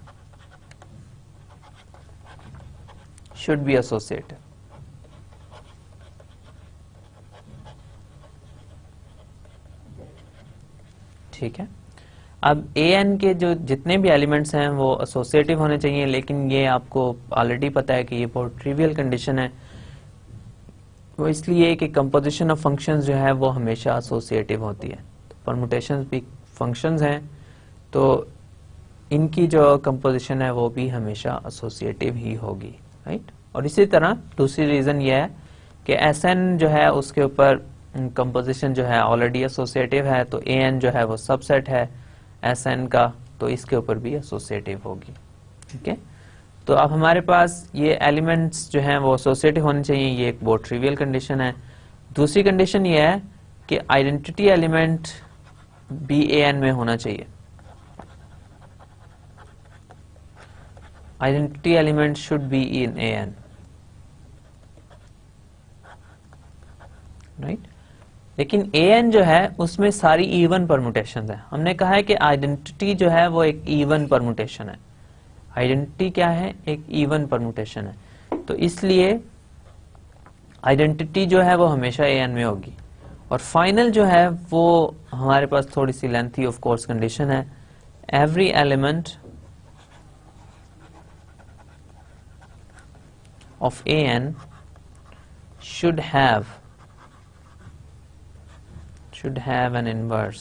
Speaker 1: should be associated, ठीक है। अब ए एन के जो जितने भी एलिमेंट्स हैं वो एसोसिएटिव होने चाहिए, लेकिन ये आपको ऑलरेडी पता है कि ये बहुत ट्रिवियल कंडीशन है। वो इसलिए कि कंपोजिशन ऑफ फंक्शंस जो है वो हमेशा एसोसिएटिव होती है। तो परमुटेशंस भी फंक्शंस हैं तो इनकी जो कंपोजिशन है वो भी हमेशा एसोसिएटिव ही होगी, राइट। और इसी तरह दूसरी रीजन ये है कि एस एन जो है उसके ऊपर कंपोजिशन जो है ऑलरेडी एसोसिएटिव है, तो ए एन जो है वो सबसेट है एस एन का, तो इसके ऊपर भी एसोसिएटिव होगी, ठीक है। तो अब हमारे पास ये एलिमेंट्स जो हैं वो एसोसिएटिव होने चाहिए, ये एक बहुत ट्रिवियल कंडीशन है। दूसरी कंडीशन ये है कि आइडेंटिटी एलिमेंट भी ए एन में होना चाहिए। Identity element should be in A n, right. लेकिन ए एन जो है उसमें सारी इवन परमुटेशंस हैं। हमने कहा है कि आइडेंटिटी जो है वो एक इवन परमुटेशन है। आइडेंटिटी क्या है? एक इवन परमुटेशन है। तो इसलिए आइडेंटिटी जो है वो हमेशा ए एन में होगी। और फाइनल जो है वो हमारे पास थोड़ी सी लेंथी ऑफ कोर्स कंडीशन है, every element of A n should have should have an inverse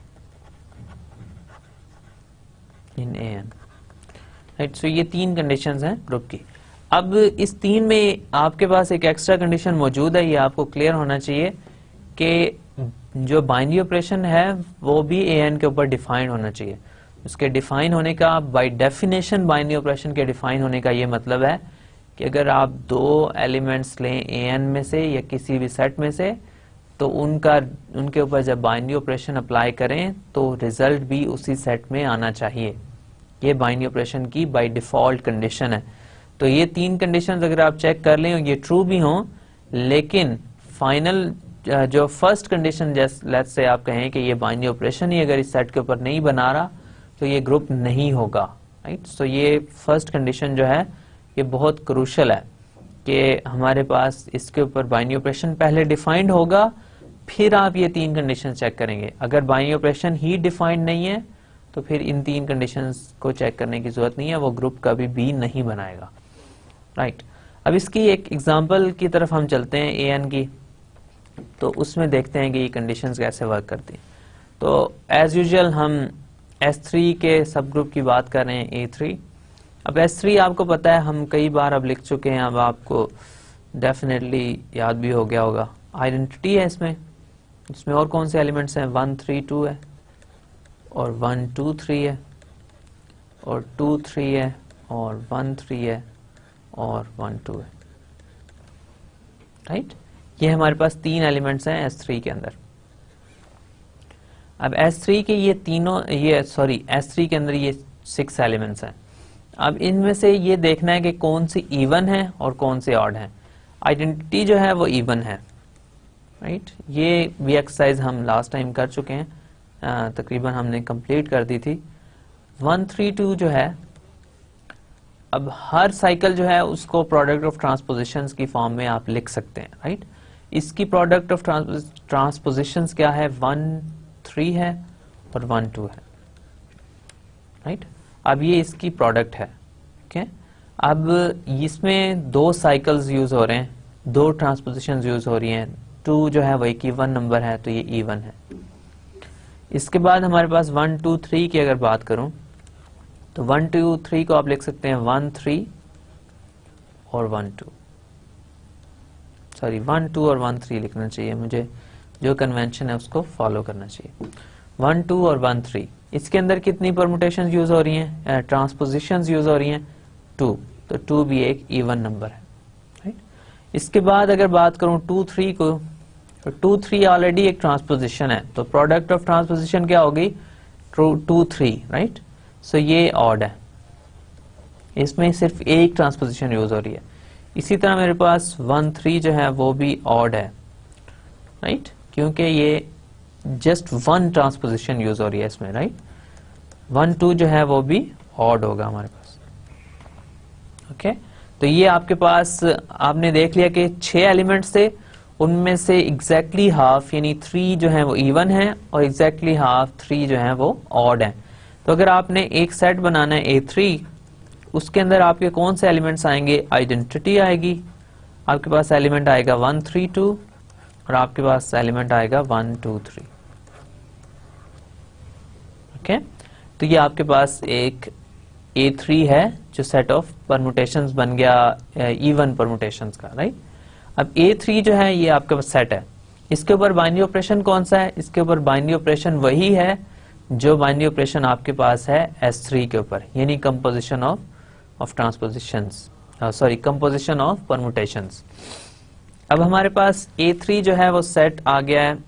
Speaker 1: in A N, राइट। सो ये तीन कंडीशंस हैं ग्रुप की। अब इस तीन में आपके पास एक एक्स्ट्रा कंडीशन मौजूद है, ये आपको क्लियर होना चाहिए कि जो बाइनरी ऑपरेशन है वो भी ए एन के ऊपर डिफाइन होना चाहिए। उसके डिफाइन होने का, बाय डेफिनेशन बाइनरी ऑपरेशन के डिफाइन होने का ये मतलब है कि अगर आप दो एलिमेंट्स लें ए एन में से या किसी भी सेट में से, तो उनका उनके ऊपर जब बाइनरी ऑपरेशन अप्लाई करें तो रिजल्ट भी उसी सेट में आना चाहिए। ये बाइनरी ऑपरेशन की बाय डिफॉल्ट कंडीशन है। तो ये तीन कंडीशंस अगर आप चेक कर लें ये ट्रू भी हों, लेकिन फाइनल जो फर्स्ट कंडीशन, जैसे लेट्स से आप कहें कि ये बाइनरी ऑपरेशन ही अगर इस सेट के ऊपर नहीं बना रहा तो ये ग्रुप नहीं होगा, राइट। सो ये फर्स्ट कंडीशन जो है ये बहुत क्रूशल है कि हमारे पास इसके ऊपर बाइनरी ऑपरेशन पहले डिफाइंड होगा, फिर आप ये तीन कंडीशन चेक करेंगे। अगर बाइनरी ऑपरेशन ही डिफाइंड नहीं है तो फिर इन तीन कंडीशंस को चेक करने की जरूरत नहीं है, वो ग्रुप कभी भी नहीं बनाएगा, राइट। अब इसकी एक एग्जांपल की तरफ हम चलते हैं ए एन की, तो उसमें देखते हैं कि ये कंडीशंस कैसे वर्क करती हैं। तो एज यूजुअल हम एस थ्री के सब ग्रुप की बात कर रहे हैं, ए थ्री। अब एस थ्री आपको पता है, हम कई बार अब लिख चुके हैं, अब आपको डेफिनेटली याद भी हो गया होगा। आइडेंटिटी है इसमें, इसमें और कौन से एलिमेंट्स हैं, वन थ्री टू है और वन टू थ्री है और टू थ्री है और वन थ्री है और वन टू है, राइट। ये हमारे पास तीन एलिमेंट्स हैं एस थ्री के अंदर। अब एस थ्री के ये तीनों, ये सॉरी एस थ्री के अंदर ये सिक्स एलिमेंट्स हैं। अब इनमें से ये देखना है कि कौन सी इवन है और कौन से ऑड है। आइडेंटिटी जो है वो इवन है, राइट। ये भी एक्सरसाइज हम लास्ट टाइम कर चुके हैं, आ, तकरीबन हमने कंप्लीट कर दी थी। वन थ्री टू जो है, अब हर साइकिल जो है उसको प्रोडक्ट ऑफ ट्रांसपोजिशंस की फॉर्म में आप लिख सकते हैं, राइट। इसकी प्रोडक्ट ऑफ ट्रांसपोजिशंस क्या है, वन थ्री है और वन टू है, राइट। अब ये इसकी प्रोडक्ट है, ओके। अब इसमें दो साइकिल्स यूज हो रहे हैं, दो ट्रांसपोजिशंस यूज हो रही हैं। टू जो है वो एक इवन नंबर है, तो ये इवन है। इसके बाद हमारे पास वन टू थ्री की अगर बात करूं, तो वन टू थ्री को आप लिख सकते हैं वन थ्री और one two, sorry one two और वन थ्री लिखना चाहिए मुझे, जो कन्वेंशन है उसको फॉलो करना चाहिए। वन टू और वन थ्री, इसके अंदर कितनी परमुटेशन यूज हो रही हैं, ट्रांसपोजिशन यूज हो रही हैं, टू, तो टू भी एक इवन नंबर है, राइट। इसके बाद अगर बात करूं टू थ्री को, तो टू थ्री ऑलरेडी एक ट्रांसपोजिशन है, तो प्रोडक्ट ऑफ ट्रांसपोजिशन क्या होगी, टू थ्री, राइट। सो ये ऑड है, इसमें सिर्फ एक ट्रांसपोजिशन यूज हो रही है। इसी तरह मेरे पास वन थ्री जो है वो भी ऑड है, राइट, क्योंकि ये जस्ट वन ट्रांसपोजिशन यूज हो रही है इसमें, राइट। वन टू जो है वो भी ऑड होगा हमारे पास, ओके। तो ये आपके पास आपने देख लिया कि छह एलिमेंट्स थे, उनमें से एग्जैक्टली हाफ यानी थ्री जो है वो इवन है और एग्जैक्टली हाफ थ्री जो है वो ऑड है। तो अगर आपने एक सेट बनाना है ए थ्री, उसके अंदर आपके कौन से एलिमेंट्स आएंगे, आइडेंटिटी आएगी, आपके पास एलिमेंट आएगा वन थ्री टू और आपके पास एलिमेंट आएगा वन टू थ्री, ओके। तो ये आपके पास एक ए थ्री है जो सेट ऑफ परमुटेशंस बन गया इवन परमुटेशंस का, राइट। अब ए थ्री जो है ये आपके पास सेट है, इसके ऊपर बाइनरी ऑपरेशन कौन सा है, इसके ऊपर बाइनरी ऑपरेशन वही है जो बाइनरी ऑपरेशन आपके पास है एस थ्री के ऊपर, यानी composition of of transpositions, sorry composition of permutations. अब हमारे पास ए थ्री जो है वो सेट आ गया है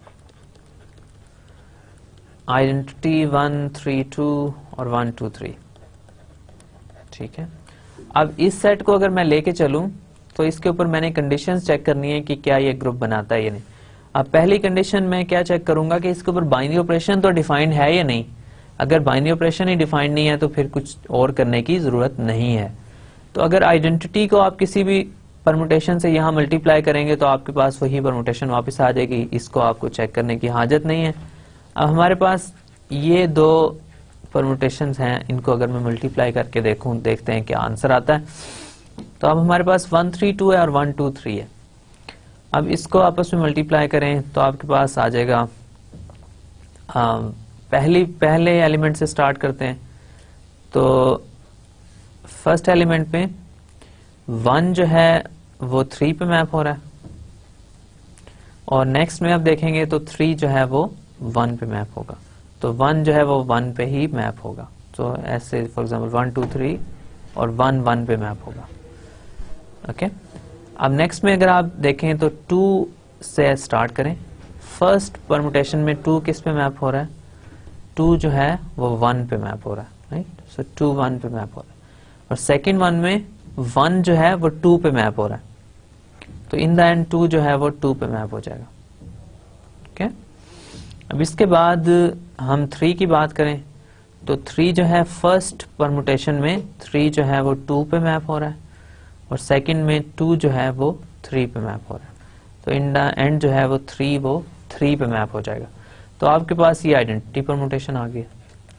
Speaker 1: आइडेंटिटी वन थ्री टू और वन टू थ्री, ठीक है। अब इस सेट को अगर मैं लेके चलूं तो इसके ऊपर मैंने कंडीशंस चेक करनी है कि क्या ये ग्रुप बनाता है या नहीं। अब पहली कंडीशन में क्या चेक करूंगा कि इसके ऊपर बाइनरी ऑपरेशन तो डिफाइंड है या नहीं। अगर बाइनरी ऑपरेशन ही डिफाइंड नहीं है तो फिर कुछ और करने की जरूरत नहीं है। तो अगर आइडेंटिटी को आप किसी भी परमुटेशन से यहाँ मल्टीप्लाई करेंगे तो आपके पास वही परमुटेशन वापस आ जाएगी, इसको आपको चेक करने की हाजत नहीं है। अब हमारे पास ये दो परमुटेशंस हैं, इनको अगर मैं मल्टीप्लाई करके देखूं, देखते हैं क्या आंसर आता है। तो अब हमारे पास वन थ्री टू है और वन टू थ्री है। अब इसको आपस में मल्टीप्लाई करें तो आपके पास आ जाएगा, आ, पहली पहले एलिमेंट से स्टार्ट करते हैं। तो फर्स्ट एलिमेंट पे वन जो है वो थ्री पे मैप हो रहा है और नेक्स्ट में आप देखेंगे तो थ्री जो है वो वन पे मैप होगा, तो वन जो है वो वन पे ही मैप होगा। तो ऐसे for example one two three और वन वन पे मैप होगा, ओके। अब नेक्स्ट में अगर आप देखें तो टू से स्टार्ट करें। फर्स्ट परमुटेशन में टू किस पे मैप हो रहा है, टू जो है वो वन पे मैप हो रहा है, राइट। सो टू वन पे मैप हो रहा है और सेकेंड वन में वन जो है वो टू पे मैप हो रहा है, तो इन द एंड टू जो है वो टू पे मैप हो जाएगा, ओके। अब इसके बाद हम थ्री की बात करें तो थ्री जो है फर्स्ट परमुटेशन में थ्री जो है वो टू पे मैप हो रहा है और सेकंड में टू जो है वो थ्री पे मैप हो रहा है, तो इन द एंड जो है वो थ्री वो थ्री पे मैप हो जाएगा। तो आपके पास ये आइडेंटिटी परमुटेशन आ गया,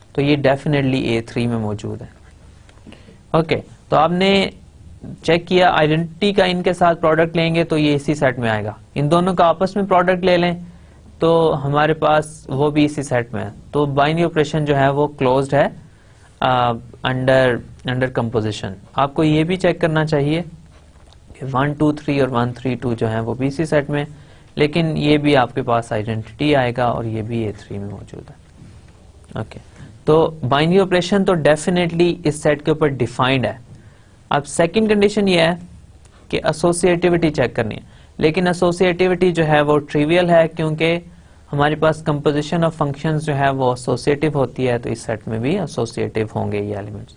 Speaker 1: तो ये डेफिनेटली ए थ्री में मौजूद है। ओके okay, तो आपने चेक किया आइडेंटिटी का इनके साथ प्रोडक्ट लेंगे तो ये इसी सेट में आएगा, इन दोनों का आपस में प्रोडक्ट ले लें तो हमारे पास वो भी इसी सेट में है। तो बाइनरी ऑपरेशन जो है वो क्लोज्ड है अंडर अंडर कंपोजिशन। आपको ये भी चेक करना चाहिए कि वन टू थ्री और वन थ्री टू जो है वो भी इसी सेट में, लेकिन ये भी आपके पास आइडेंटिटी आएगा और ये भी ए थ्री में मौजूद है। Okay okay. तो बाइनरी ऑपरेशन तो डेफिनेटली इस सेट के ऊपर डिफाइंड है। अब सेकंड कंडीशन ये है कि एसोसिएटिविटी चेक करनी है, लेकिन एसोसिएटिविटी जो है वो ट्रिवियल है क्योंकि हमारे पास कंपोजिशन ऑफ फंक्शंस जो है वो एसोसिएटिव होती है, तो इस सेट में भी एसोसिएटिव होंगे ये एलिमेंट्स।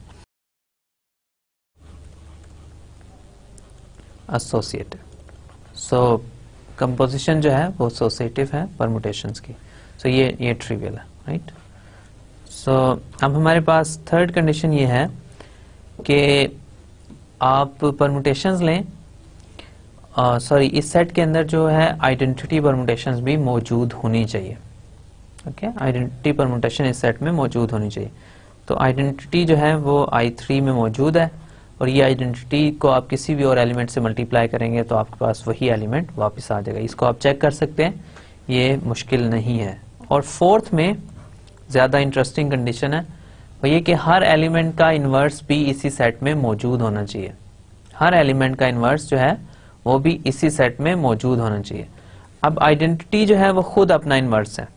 Speaker 1: एसोसिएटिव, सो कंपोजिशन जो है वो एसोसिएटिव है परमुटेशंस की, सो so ये ये ट्रिवियल है, राइट। सो अब हमारे पास थर्ड कंडीशन ये है कि आप परमुटेशंस लें, सॉरी uh, इस सेट के अंदर जो है आइडेंटिटी परमुटेशंस भी मौजूद होनी चाहिए। ओके, आइडेंटिटी परमुटेशन इस सेट में मौजूद होनी चाहिए। तो आइडेंटिटी जो है वो आई थ्री में मौजूद है और ये आइडेंटिटी को आप किसी भी और एलिमेंट से मल्टीप्लाई करेंगे तो आपके पास वही एलिमेंट वापस आ जाएगा। इसको आप चेक कर सकते हैं, ये मुश्किल नहीं है। और फोर्थ में ज्यादा इंटरेस्टिंग कंडीशन है वो ये कि हर एलिमेंट का इन्वर्स भी इसी सेट में मौजूद होना चाहिए। हर एलिमेंट का इन्वर्स जो है वो भी इसी सेट में मौजूद होना चाहिए। अब आइडेंटिटी जो है वो खुद अपना इन्वर्स है,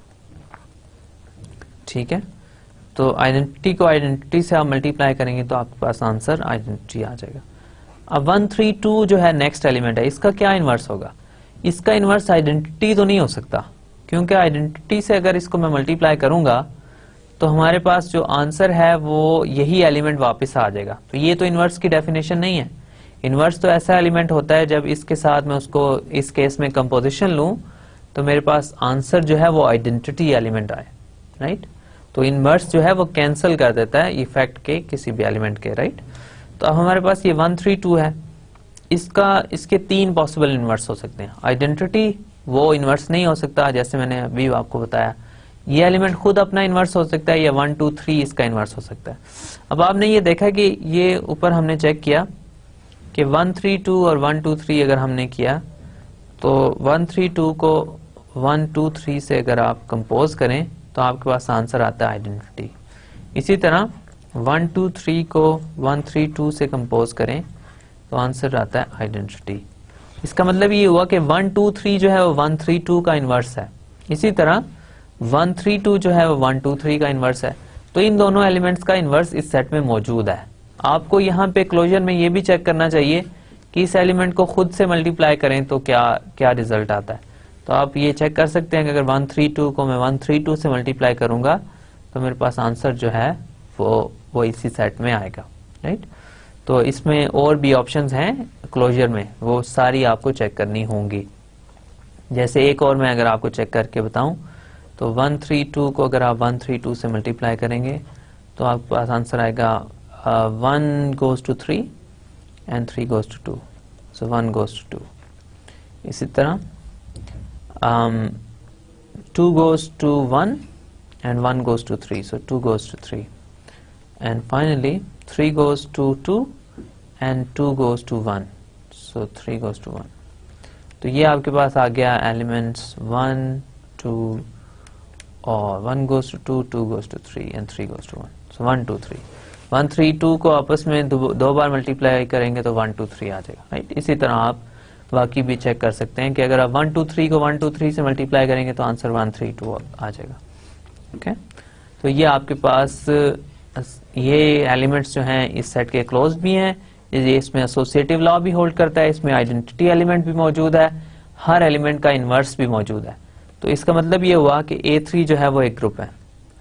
Speaker 1: ठीक है। तो आइडेंटिटी को आइडेंटिटी से आप मल्टीप्लाई करेंगे तो आपके पास आंसर आइडेंटिटी आ जाएगा। अब वन थ्री टू जो है नेक्स्ट एलिमेंट है, इसका क्या इन्वर्स होगा? इसका इन्वर्स आइडेंटिटी तो नहीं हो सकता, क्योंकि आइडेंटिटी से अगर इसको मैं मल्टीप्लाई करूंगा तो हमारे पास जो आंसर है वो यही एलिमेंट वापस आ जाएगा। तो ये तो इन्वर्स की डेफिनेशन नहीं है। इन्वर्स तो ऐसा एलिमेंट होता है जब इसके साथ मैं उसको इस केस में कंपोजिशन लूं तो मेरे पास आंसर जो है वो आइडेंटिटी एलिमेंट आए, राइट। तो इन्वर्स जो है वो कैंसिल कर देता है इफेक्ट के किसी भी एलिमेंट के, राइट। तो अब हमारे पास ये वन थ्री टू है, इसका इसके तीन पॉसिबल इन्वर्स हो सकते हैं। आइडेंटिटी वो इन्वर्स नहीं हो सकता, जैसे मैंने अभी आपको बताया। ये एलिमेंट खुद अपना इन्वर्स हो सकता है या वन टू थ्री इसका इन्वर्स हो सकता है। अब आपने ये देखा कि ये ऊपर हमने चेक किया कि वन थ्री टू और वन टू थ्री अगर हमने किया तो वन थ्री टू को वन टू थ्री से अगर आप कंपोज करें तो आपके पास आंसर आता है आइडेंटिटी। इसी तरह वन टू थ्री को वन थ्री टू से कंपोज करें तो आंसर आता है आइडेंटिटी। इसका मतलब ये हुआ कि वन टू थ्री जो है वो वन थ्री टू का इन्वर्स है, इसी तरह वन थ्री टू जो है वो वन टू थ्री का इन्वर्स है। तो इन दोनों एलिमेंट्स का इन्वर्स इस सेट में मौजूद है। आपको यहाँ पे क्लोजर में ये भी चेक करना चाहिए कि इस एलिमेंट को खुद से मल्टीप्लाई करें तो क्या क्या रिजल्ट आता है। तो आप ये चेक कर सकते हैं कि अगर वन थ्री टू को मैं वन थ्री टू से मल्टीप्लाई करूंगा तो मेरे पास आंसर जो है वो वो इसी सेट में आएगा, राइट। तो इसमें और भी ऑप्शंस हैं क्लोजर में, वो सारी आपको चेक करनी होंगी। जैसे एक और मैं अगर आपको चेक करके बताऊं तो वन थ्री टू को अगर आप वन थ्री टू से मल्टीप्लाई करेंगे तो आपके पास आंसर आएगा one goes to three and three goes to two, so one goes to two. इसी तरह two goes to one and one goes to three, so two goes to three. And finally three goes to two and two goes to one, so three goes to one। तो ये आपके पास आ गया elements one two और one goes to two, two goes to three and three goes to one, so one two three. One three two को आपस में दो, दो बार मल्टीप्लाई करेंगे तो वन टू थ्री आ जाएगा, राइट। इसी तरह आप बाकी भी चेक कर सकते हैं कि अगर आप वन टू थ्री को वन टू थ्री से मल्टीप्लाई करेंगे तो आंसर वन थ्री टू आ जाएगा, ओके। तो ये आपके पास ये एलिमेंट्स जो हैं इस सेट के क्लोज भी हैं, ये इसमें एसोसिएटिव लॉ भी होल्ड करता है, इसमें आइडेंटिटी एलिमेंट भी मौजूद है, हर एलिमेंट का इन्वर्स भी मौजूद है। तो इसका मतलब ये हुआ कि ए थ्री जो है वो एक ग्रुप है,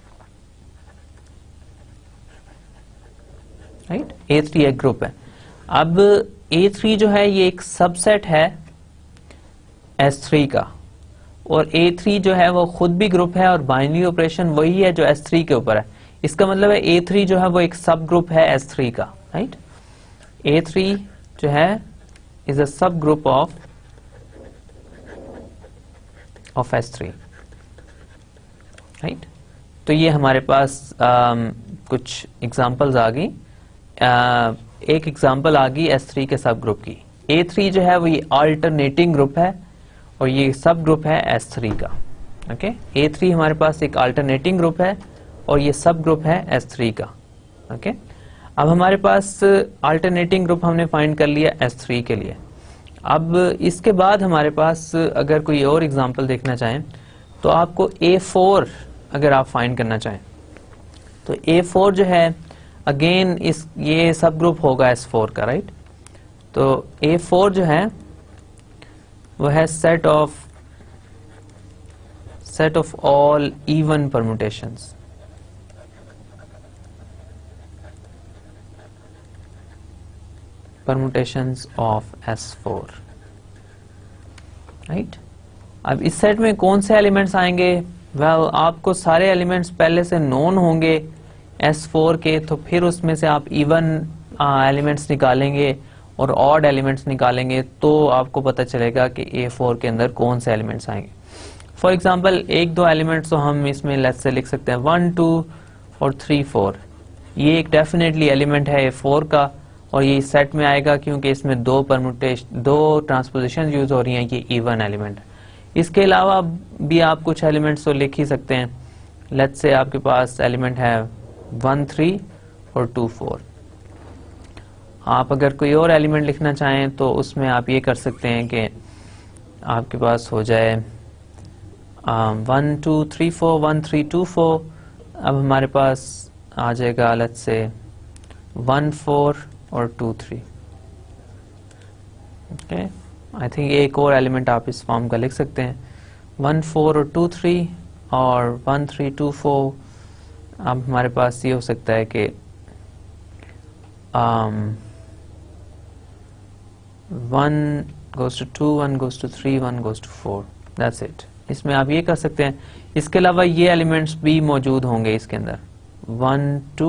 Speaker 1: राइट। ए थ्री एक ग्रुप है। अब ए थ्री जो है ये एक सबसेट है एस थ्री का, और ए थ्री जो है वो खुद भी ग्रुप है और बाइनरी ऑपरेशन वही है जो एस थ्री के ऊपर है। इसका मतलब है ए थ्री जो है वो एक सब ग्रुप है एस थ्री का, राइट। ए थ्री जो है is a subgroup of of S three, right. तो ये हमारे पास आ, कुछ एग्जांपल्स आ गई। एक एग्जांपल आ गई एस थ्री के सब ग्रुप की। ए थ्री जो है वो ये अल्टरनेटिंग ग्रुप है और ये सब ग्रुप है एस थ्री का। ओके, ए थ्री हमारे पास एक अल्टरनेटिंग ग्रुप है और ये सब ग्रुप है एस थ्री का। ओके, अब हमारे पास अल्टरनेटिंग ग्रुप हमने फाइंड कर लिया एस थ्री के लिए। अब इसके बाद हमारे पास अगर कोई और एग्जांपल देखना चाहें तो आपको ए फोर अगर आप फाइंड करना चाहें तो ए फोर जो है अगेन इस ये सब ग्रुप होगा एस फोर का, राइट। तो ए फोर जो है वो है set of set of all even permutations. Permutations of S four, right. अब इस सेट में कौन से एलिमेंट्स आएंगे? वेल well, आपको सारे एलिमेंट्स पहले से नोन होंगे एस फोर के, तो फिर उसमें से आप इवन एलिमेंट्स निकालेंगे और ऑड एलिमेंट्स निकालेंगे तो आपको पता चलेगा कि ए फोर के अंदर कौन से एलिमेंट्स आएंगे। फॉर एग्जांपल एक दो एलिमेंट्स तो हम इसमें लेट्स से लिख सकते हैं वन टू और थ्री फोर। ये एक डेफिनेटली एलिमेंट है ए फोर का और ये सेट में आएगा क्योंकि इसमें दो परम्यूटेशन दो ट्रांसपोजिशन यूज हो रही हैं, ये इवन एलिमेंट है। इसके अलावा भी आप कुछ एलिमेंट्स तो लिख ही सकते हैं। लेट्स से आपके पास एलिमेंट है वन थ्री और टू फोर। आप अगर कोई और एलिमेंट लिखना चाहें तो उसमें आप ये कर सकते हैं कि आपके पास हो जाए one two three four one three two four. अब हमारे पास आ जाएगा लेट्स से वन फोर और two three. Okay, I think एक और एलिमेंट आप इस फॉर्म का लिख सकते हैं वन फोर और टू थ्री और वन थ्री टू फोर। अब हमारे पास ये हो सकता है कि one goes to two, one goes to three, one goes to four, that's it. इसमें आप ये कर सकते हैं। इसके अलावा ये एलिमेंट्स भी मौजूद होंगे इसके अंदर वन टू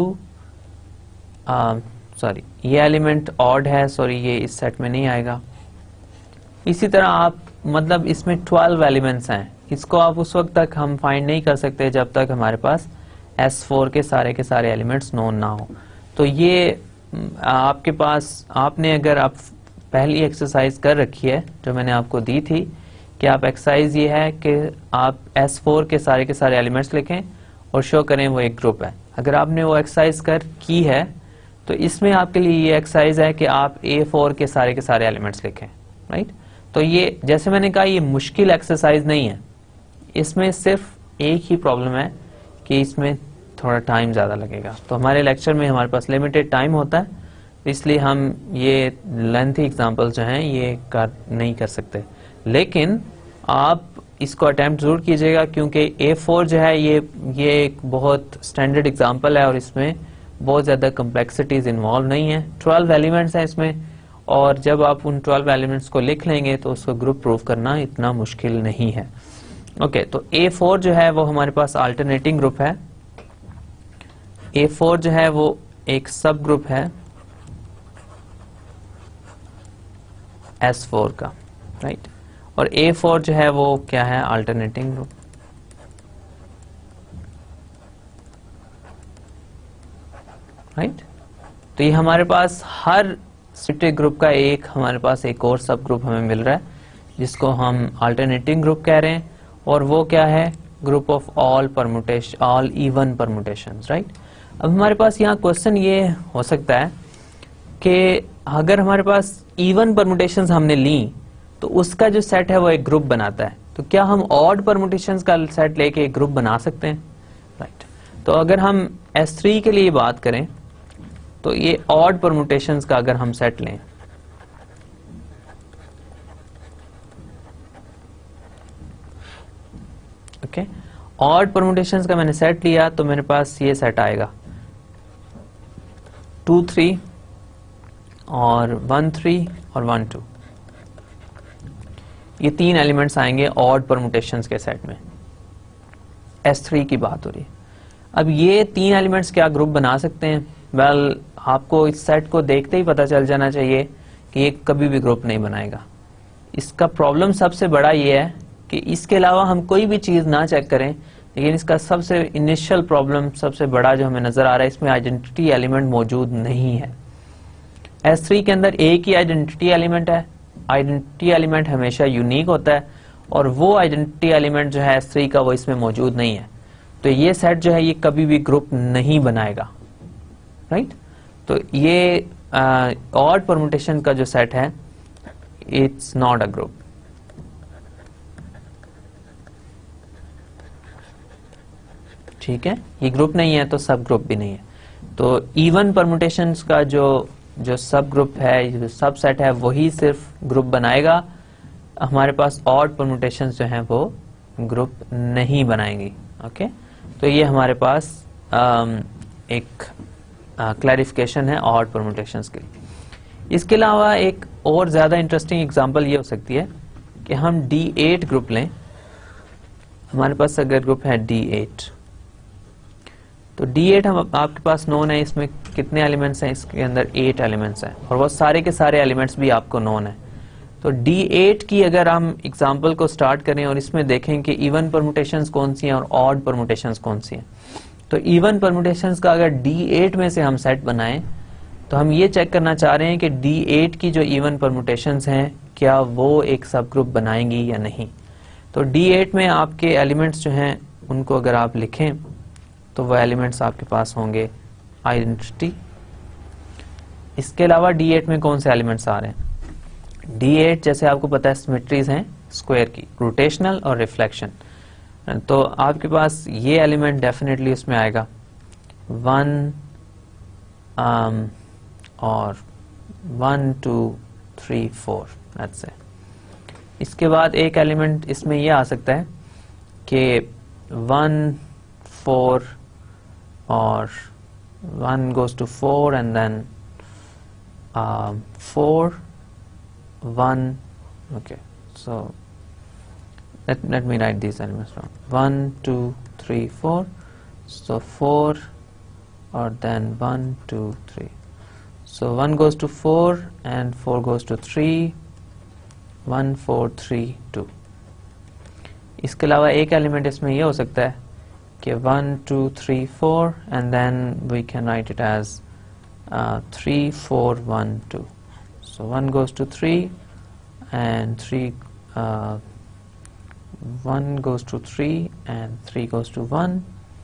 Speaker 1: सॉरी ये एलिमेंट ऑड है, सॉरी ये इस सेट में नहीं आएगा। इसी तरह आप मतलब इसमें ट्वेल्व एलिमेंट्स हैं। इसको आप उस वक्त तक हम फाइंड नहीं कर सकते जब तक हमारे पास एस फोर के सारे के सारे एलिमेंट्स नोन ना हो। तो ये आपके पास आपने अगर आप पहली एक्सरसाइज कर रखी है जो मैंने आपको दी थी कि आप एक्सरसाइज ये है कि आप एस फोर के सारे के सारे एलिमेंट्स लिखें और शो करें वो एक ग्रुप है। अगर आपने वो एक्सरसाइज कर की है तो इसमें आपके लिए ये एक्सरसाइज है कि आप ए फोर के सारे के सारे एलिमेंट्स लिखें, राइट। तो ये जैसे मैंने कहा ये मुश्किल एक्सरसाइज नहीं है, इसमें सिर्फ एक ही प्रॉब्लम है कि इसमें थोड़ा टाइम ज़्यादा लगेगा। तो हमारे लेक्चर में हमारे पास लिमिटेड टाइम होता है, इसलिए हम ये लेंथी एग्जांपल्स जो हैं ये कर नहीं कर सकते। लेकिन आप इसको अटेम्प्ट जरूर कीजिएगा क्योंकि ए फोर जो है ये ये एक बहुत स्टैंडर्ड एग्जांपल है और इसमें बहुत ज़्यादा कम्प्लेक्सिटीज इन्वॉल्व नहीं है। ट्वेल्व एलिमेंट्स हैं इसमें और जब आप उन ट्वेल्व एलिमेंट्स को लिख लेंगे तो उसको ग्रुप प्रूफ करना इतना मुश्किल नहीं है। ओके, तो ए फोर जो है वो हमारे पास अल्टरनेटिंग ग्रुप है। ए फोर जो है वो एक सब ग्रुप है एस फोर का, राइट। और ए फोर जो है वो क्या है? Alternating group. राइट, तो ये हमारे पास हर सिटी ग्रुप का एक हमारे पास एक और सब ग्रुप हमें मिल रहा है जिसको हम अल्टरनेटिंग ग्रुप कह रहे हैं और वो क्या है? Group of all permutation all even permutations, right. अब हमारे पास यहाँ क्वेश्चन ये हो सकता है कि अगर हमारे पास इवन परमुटेशंस हमने ली तो उसका जो सेट है वो एक ग्रुप बनाता है, तो क्या हम ऑड परमुटेशंस का सेट लेके एक ग्रुप बना सकते हैं? राइट, तो अगर हम एस थ्री के लिए बात करें तो ये ऑड परमुटेशंस का अगर हम सेट लें ओके, ऑड परमुटेशंस का मैंने सेट लिया तो मेरे पास ये सेट आएगा टू थ्री और वन थ्री और वन टू। ये तीन एलिमेंट्स आएंगे ऑड परमुटेशंस के सेट में। एस थ्री की बात हो रही है। अब ये तीन एलिमेंट्स क्या ग्रुप बना सकते हैं? वेल well, आपको इस सेट को देखते ही पता चल जाना चाहिए कि ये कभी भी ग्रुप नहीं बनाएगा। इसका प्रॉब्लम सबसे बड़ा ये है कि इसके अलावा हम कोई भी चीज ना चेक करें, लेकिन इसका सबसे इनिशियल प्रॉब्लम, सबसे बड़ा जो हमें नजर आ रहा है, इसमें आइडेंटिटी एलिमेंट मौजूद नहीं है। एस थ्री के अंदर एक ही आइडेंटिटी एलिमेंट है। आइडेंटिटी एलिमेंट हमेशा यूनिक होता है और वो आइडेंटिटी एलिमेंट जो है एस थ्री का वो इसमें मौजूद नहीं है। तो ये सेट जो है ये कभी भी ग्रुप नहीं बनाएगा, राइट। तो ये ऑड परमुटेशन का जो सेट है, इट्स नॉट अ ग्रुप। ठीक है, ये ग्रुप नहीं है तो सब ग्रुप भी नहीं है। तो इवन परमुटेशंस का जो जो सब ग्रुप है, जो सब सेट है, वही सिर्फ ग्रुप बनाएगा। हमारे पास ऑड परमुटेशंस जो हैं वो ग्रुप नहीं बनाएंगी। ओके, तो ये हमारे पास आम, एक क्लैरिफिकेशन है ऑड परमुटेशंस के लिए। इसके अलावा एक और ज्यादा इंटरेस्टिंग एग्जांपल ये हो सकती है कि हम डी एट ग्रुप लें। हमारे पास अगर ग्रुप है डी एट, तो डी एट हम आपके पास नोन है। इसमें कितने एलिमेंट्स हैं? इसके अंदर एट एलिमेंट्स हैं और वो सारे के सारे एलिमेंट्स भी आपको नोन है। तो डी एट की अगर हम एग्जांपल को स्टार्ट करें और इसमें देखें कि इवन परमुटेशंस कौन सी हैं और ऑड परमुटेशंस कौन सी हैं, तो इवन परमुटेशंस का अगर डी एट में से हम सेट बनाएं तो हम ये चेक करना चाह रहे हैं कि डी एट की जो इवन परमुटेशंस हैं क्या वो एक सब ग्रुप बनाएंगी या नहीं। तो डी एट में आपके एलिमेंट्स जो हैं उनको अगर आप लिखें तो वो एलिमेंट्स आपके पास होंगे आइडेंटिटी। इसके अलावा डी एट में कौन से एलिमेंट्स आ रहे हैं? डी एट जैसे आपको पता है सिमेट्रीज हैं स्क्वायर की, रोटेशनल और रिफ्लेक्शन। तो आपके पास ये एलिमेंट डेफिनेटली उसमें आएगा वन um, और one two three four, that's it. इसके बाद एक एलिमेंट इसमें ये आ सकता है कि वन फोर और one goes to four and then four one. okay, so let, let me write these elements down. one two three four, so four or then one two three, so one goes to four and four goes to three, one four three two। इसके अलावा एक element इसमें ये हो सकता है कि one two three four and then we can write it as three four one two, so one goes to three and three uh, one goes to three and three goes to one,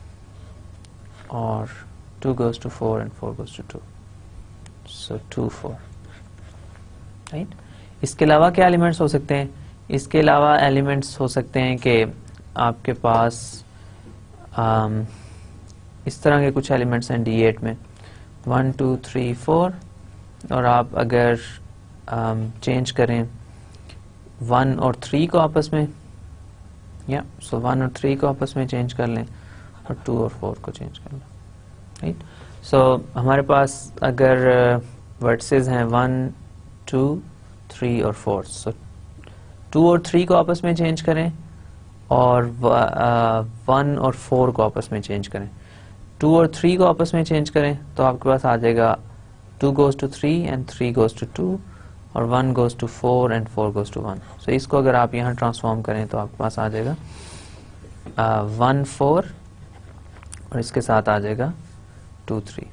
Speaker 1: or two goes to four and four goes to two, so two four, right। इसके अलावा क्या elements हो सकते हैं? इसके अलावा elements हो सकते हैं कि आपके पास um, इस तरह के कुछ एलिमेंट्स हैं डी एट में वन टू थ्री फोर, और आप अगर चेंज um, करें वन और थ्री को आपस में, या सो वन और थ्री को आपस में चेंज कर लें और टू और फोर को चेंज कर लें, राइट। सो हमारे पास अगर वर्सेस हैं वन टू थ्री और फोर, सो टू और थ्री को आपस में चेंज करें और वन और फोर को आपस में चेंज करें। टू और थ्री को आपस में चेंज करें तो आपके पास आ जाएगा two goes to three and three goes to two, और one goes to four and four goes to one. So इसको अगर आप यहाँ ट्रांसफॉर्म करें तो आपके पास आ जाएगा वन फोर और इसके साथ आ जाएगा टू थ्री।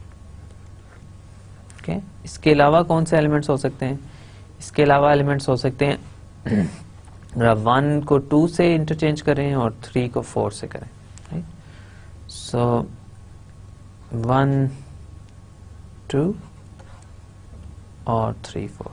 Speaker 1: ओके, इसके अलावा कौन से एलिमेंट्स हो सकते हैं? इसके अलावा एलिमेंट्स हो सकते हैं अगर आप वन को टू से इंटरचेंज करें और थ्री को फोर से करें, राइट। सो वन टू और थ्री फोर,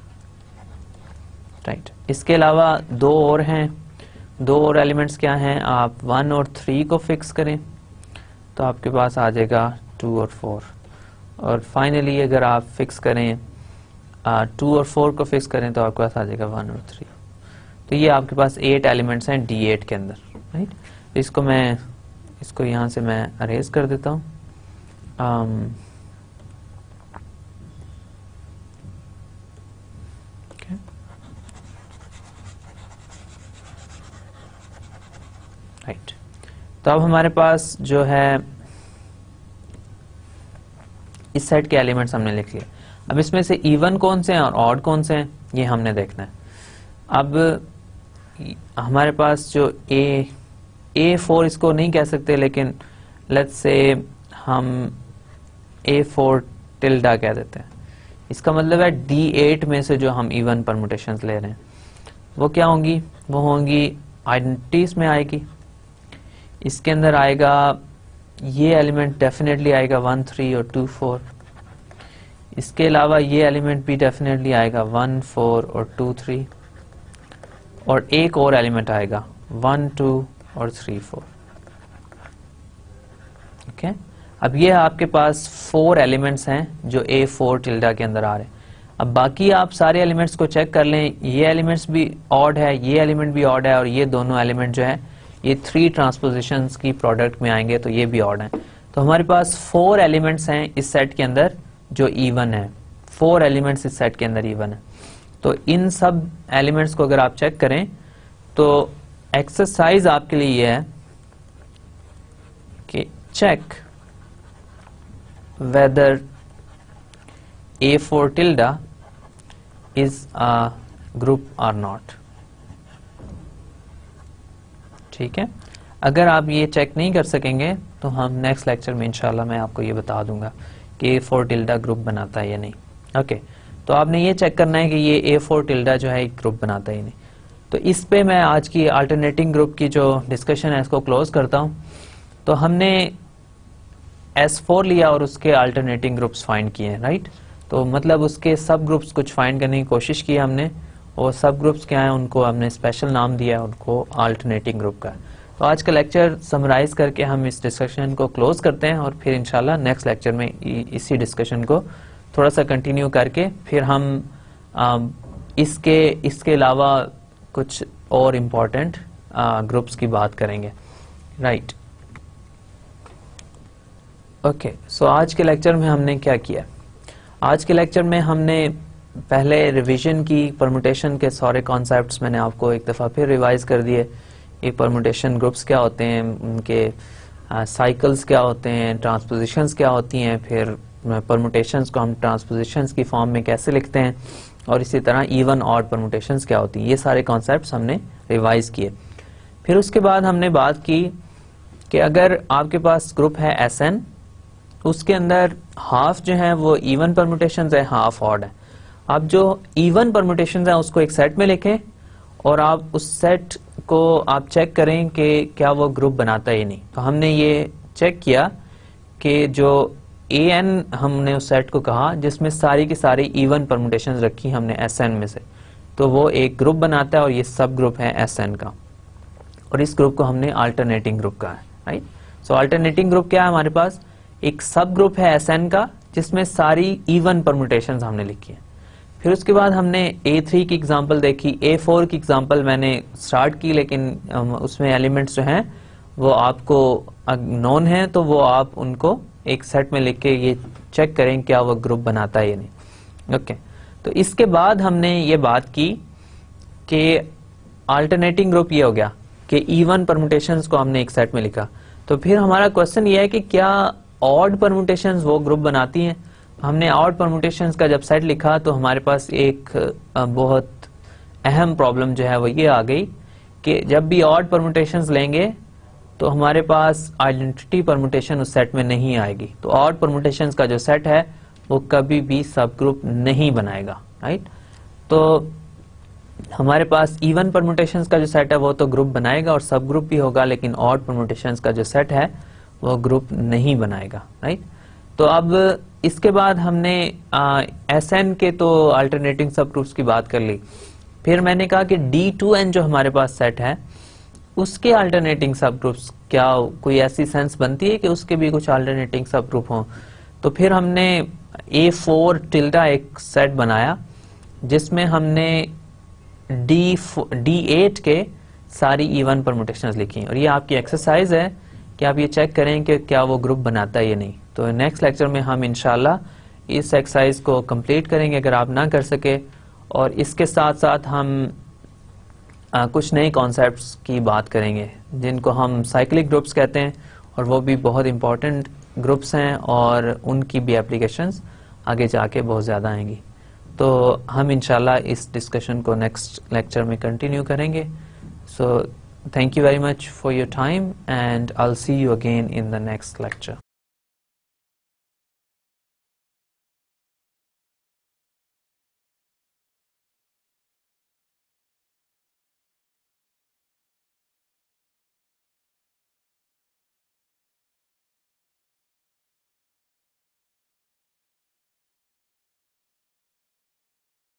Speaker 1: राइट। इसके अलावा दो और हैं, दो और एलिमेंट्स क्या हैं? आप वन और थ्री को फिक्स करें तो आपके पास आ जाएगा टू और फोर, और फाइनली अगर आप फिक्स करें टू और फोर को फिक्स करें तो आपके पास आ जाएगा वन और थ्री। तो ये आपके पास एट एलिमेंट्स हैं डी एट के अंदर, राइट। तो इसको मैं इसको यहाँ से मैं अरेज कर देता हूँ। um, right. तो अब हमारे पास जो है इस सेट के एलिमेंट्स हमने लिख लिए। अब इसमें से इवन कौन से हैं और ऑड कौन से हैं ये हमने देखना है। अब हमारे पास जो ए ए फोर इसको नहीं कह सकते, लेकिन लेट्स से हम ए फोर टिल्डा कह देते हैं। इसका मतलब है डी एट में से जो हम इवन परमुटेशंस ले रहे हैं वो क्या होंगी, वो होंगी आइडेंटिटीज में आएगी। इसके अंदर आएगा ये एलिमेंट डेफिनेटली आएगा वन थ्री और टू फोर। इसके अलावा ये एलिमेंट भी डेफिनेटली आएगा वन फोर और टू थ्री, और एक और एलिमेंट आएगा वन टू और थ्री फोर। ओके, अब ये आपके पास फोर एलिमेंट्स हैं जो ए फोर टिल्डा के अंदर आ रहे हैं। अब बाकी आप सारे एलिमेंट्स को चेक कर लें, ये एलिमेंट्स भी ऑड है, ये एलिमेंट भी ऑड है, और ये दोनों एलिमेंट जो है ये थ्री ट्रांसपोजिशंस की प्रोडक्ट में आएंगे तो ये भी ऑड है। तो हमारे पास फोर एलिमेंट्स हैं इस सेट के अंदर जो इवन है, फोर एलिमेंट्स इस सेट के अंदर इवन है। तो इन सब एलिमेंट्स को अगर आप चेक करें तो एक्सरसाइज आपके लिए ये है कि check whether A four tilde is a group और नॉट। ठीक है, अगर आप ये चेक नहीं कर सकेंगे तो हम नेक्स्ट लेक्चर में इंशाल्लाह मैं आपको ये बता दूंगा कि ए फोर टिल्डा ग्रुप बनाता है या नहीं। ओके, तो आपने ये चेक करना है कि ये ए फोर टिल्डा जो है एक ग्रुप बनाता है या नहीं। तो इस पे मैं आज की अल्टरनेटिंग ग्रुप की जो डिस्कशन है इसको क्लोज करता हूं। तो हमने एस फोर लिया और उसके अल्टरनेटिंग ग्रुप्स फाइंड किए हैं, राइट। तो मतलब उसके सब ग्रुप्स कुछ फाइंड करने की कोशिश की हमने, और सब ग्रुप्स क्या है उनको हमने स्पेशल नाम दिया है, उनको अल्टरनेटिंग ग्रुप का। तो आज का लेक्चर समराइज करके हम इस डिस्कशन को क्लोज करते हैं, और फिर इंशाल्लाह नेक्स्ट लेक्चर में इसी डिस्कशन को थोड़ा सा कंटिन्यू करके फिर हम आ, इसके इसके अलावा कुछ और इम्पोर्टेंट ग्रुप्स की बात करेंगे, राइट। ओके, सो आज के लेक्चर में हमने क्या किया, आज के लेक्चर में हमने पहले रिवीजन की, परमुटेशन के सारे कॉन्सेप्ट्स मैंने आपको एक दफ़ा फिर रिवाइज कर दिए। ये परमुटेशन ग्रुप्स क्या होते हैं, उनके साइकिल्स क्या होते हैं, ट्रांसपोजिशंस क्या होती हैं, फिर परमुटेशंस को हम ट्रांसपोजिशंस की फॉर्म में कैसे लिखते हैं, और इसी तरह इवन ऑड परमुटेशंस क्या होती हैं, ये सारे कॉन्सेप्ट्स हमने रिवाइज किए। फिर उसके बाद हमने बात की कि अगर आपके पास ग्रुप है एस एन, उसके अंदर हाफ जो है वो इवन परमुटेशंस है, हाफ ऑड है। आप जो इवन परमुटेशंस है उसको एक सेट में लिखें, और आप उस सेट को आप चेक करें कि क्या वो ग्रुप बनाता है या नहीं। तो हमने ये चेक किया कि जो ए एन हमने उस सेट को कहा जिसमें सारी की सारी इवन परमुटेशंस रखी हमने एस एन में से, तो वो एक ग्रुप बनाता है, और ये सब ग्रुप है एस एन का, और इस ग्रुप को हमने अल्टरनेटिंग ग्रुप कहा है, राइट। सो अल्टरनेटिंग ग्रुप क्या है, हमारे पास एक सब ग्रुप है एस एन का जिसमें सारी इवन परमुटेशंस हमने लिखी है। फिर उसके बाद हमने ए थ्री की एग्जांपल देखी, ए फोर की एग्जांपल मैंने स्टार्ट की, लेकिन उसमें एलिमेंट्स जो हैं वो आपको नोन है, तो वो आप उनको एक सेट में लिख के ये चेक करें क्या वो ग्रुप बनाता है या नहीं। ओके, तो इसके बाद हमने ये बात की कि अल्टरनेटिंग ग्रुप ये हो गया कि इवन परमुटेशंस को हमने एक सेट में लिखा। तो फिर हमारा क्वेश्चन ये है कि क्या ऑड परमुटेशंस वो ग्रुप बनाती हैं। हमने ऑड परमुटेशंस का जब सेट लिखा तो हमारे पास एक बहुत अहम प्रॉब्लम जो है वो ये आ गई कि जब भी ऑड परमुटेशंस लेंगे तो हमारे पास आइडेंटिटी परमुटेशन उस सेट में नहीं आएगी। तो ऑड परमुटेशंस का जो सेट है वो कभी भी सब ग्रुप नहीं बनाएगा, राइट। तो हमारे पास इवन परमुटेशंस का जो सेट है वो तो ग्रुप बनाएगा और सब ग्रुप भी होगा, लेकिन ऑड परमुटेशंस का जो सेट है वो ग्रुप नहीं बनाएगा, राइट। तो अब इसके बाद हमने एस एन के तो अल्टरनेटिंग सब ग्रुप्स की बात कर ली। फिर मैंने कहा कि डी टू एन जो हमारे पास सेट है उसके अल्टरनेटिंग सब ग्रुप्स, क्या कोई ऐसी सेंस बनती है कि उसके भी कुछ अल्टरनेटिंग सब ग्रुप हों। तो फिर हमने ए फोर टिल्डा एक सेट बनाया जिसमें हमने डी डी एट के सारी इवन परमुटेशंस लिखी, और ये आपकी एक्सरसाइज है कि आप ये चेक करें कि क्या वो ग्रुप बनाता है या नहीं। तो नेक्स्ट लेक्चर में हम इंशाल्लाह इस एक्सरसाइज को कंप्लीट करेंगे अगर आप ना कर सके, और इसके साथ साथ हम आ, कुछ नए कॉन्सेप्ट्स की बात करेंगे जिनको हम साइक्लिक ग्रुप्स कहते हैं, और वो भी बहुत इंपॉर्टेंट ग्रुप्स हैं और उनकी भी एप्लीकेशंस आगे जाके बहुत ज़्यादा आएंगी। तो हम इंशाल्लाह इस डिस्कशन को नेक्स्ट लेक्चर में कंटिन्यू करेंगे। सो Thank you very much for your time, and I'll see you again in the next lecture.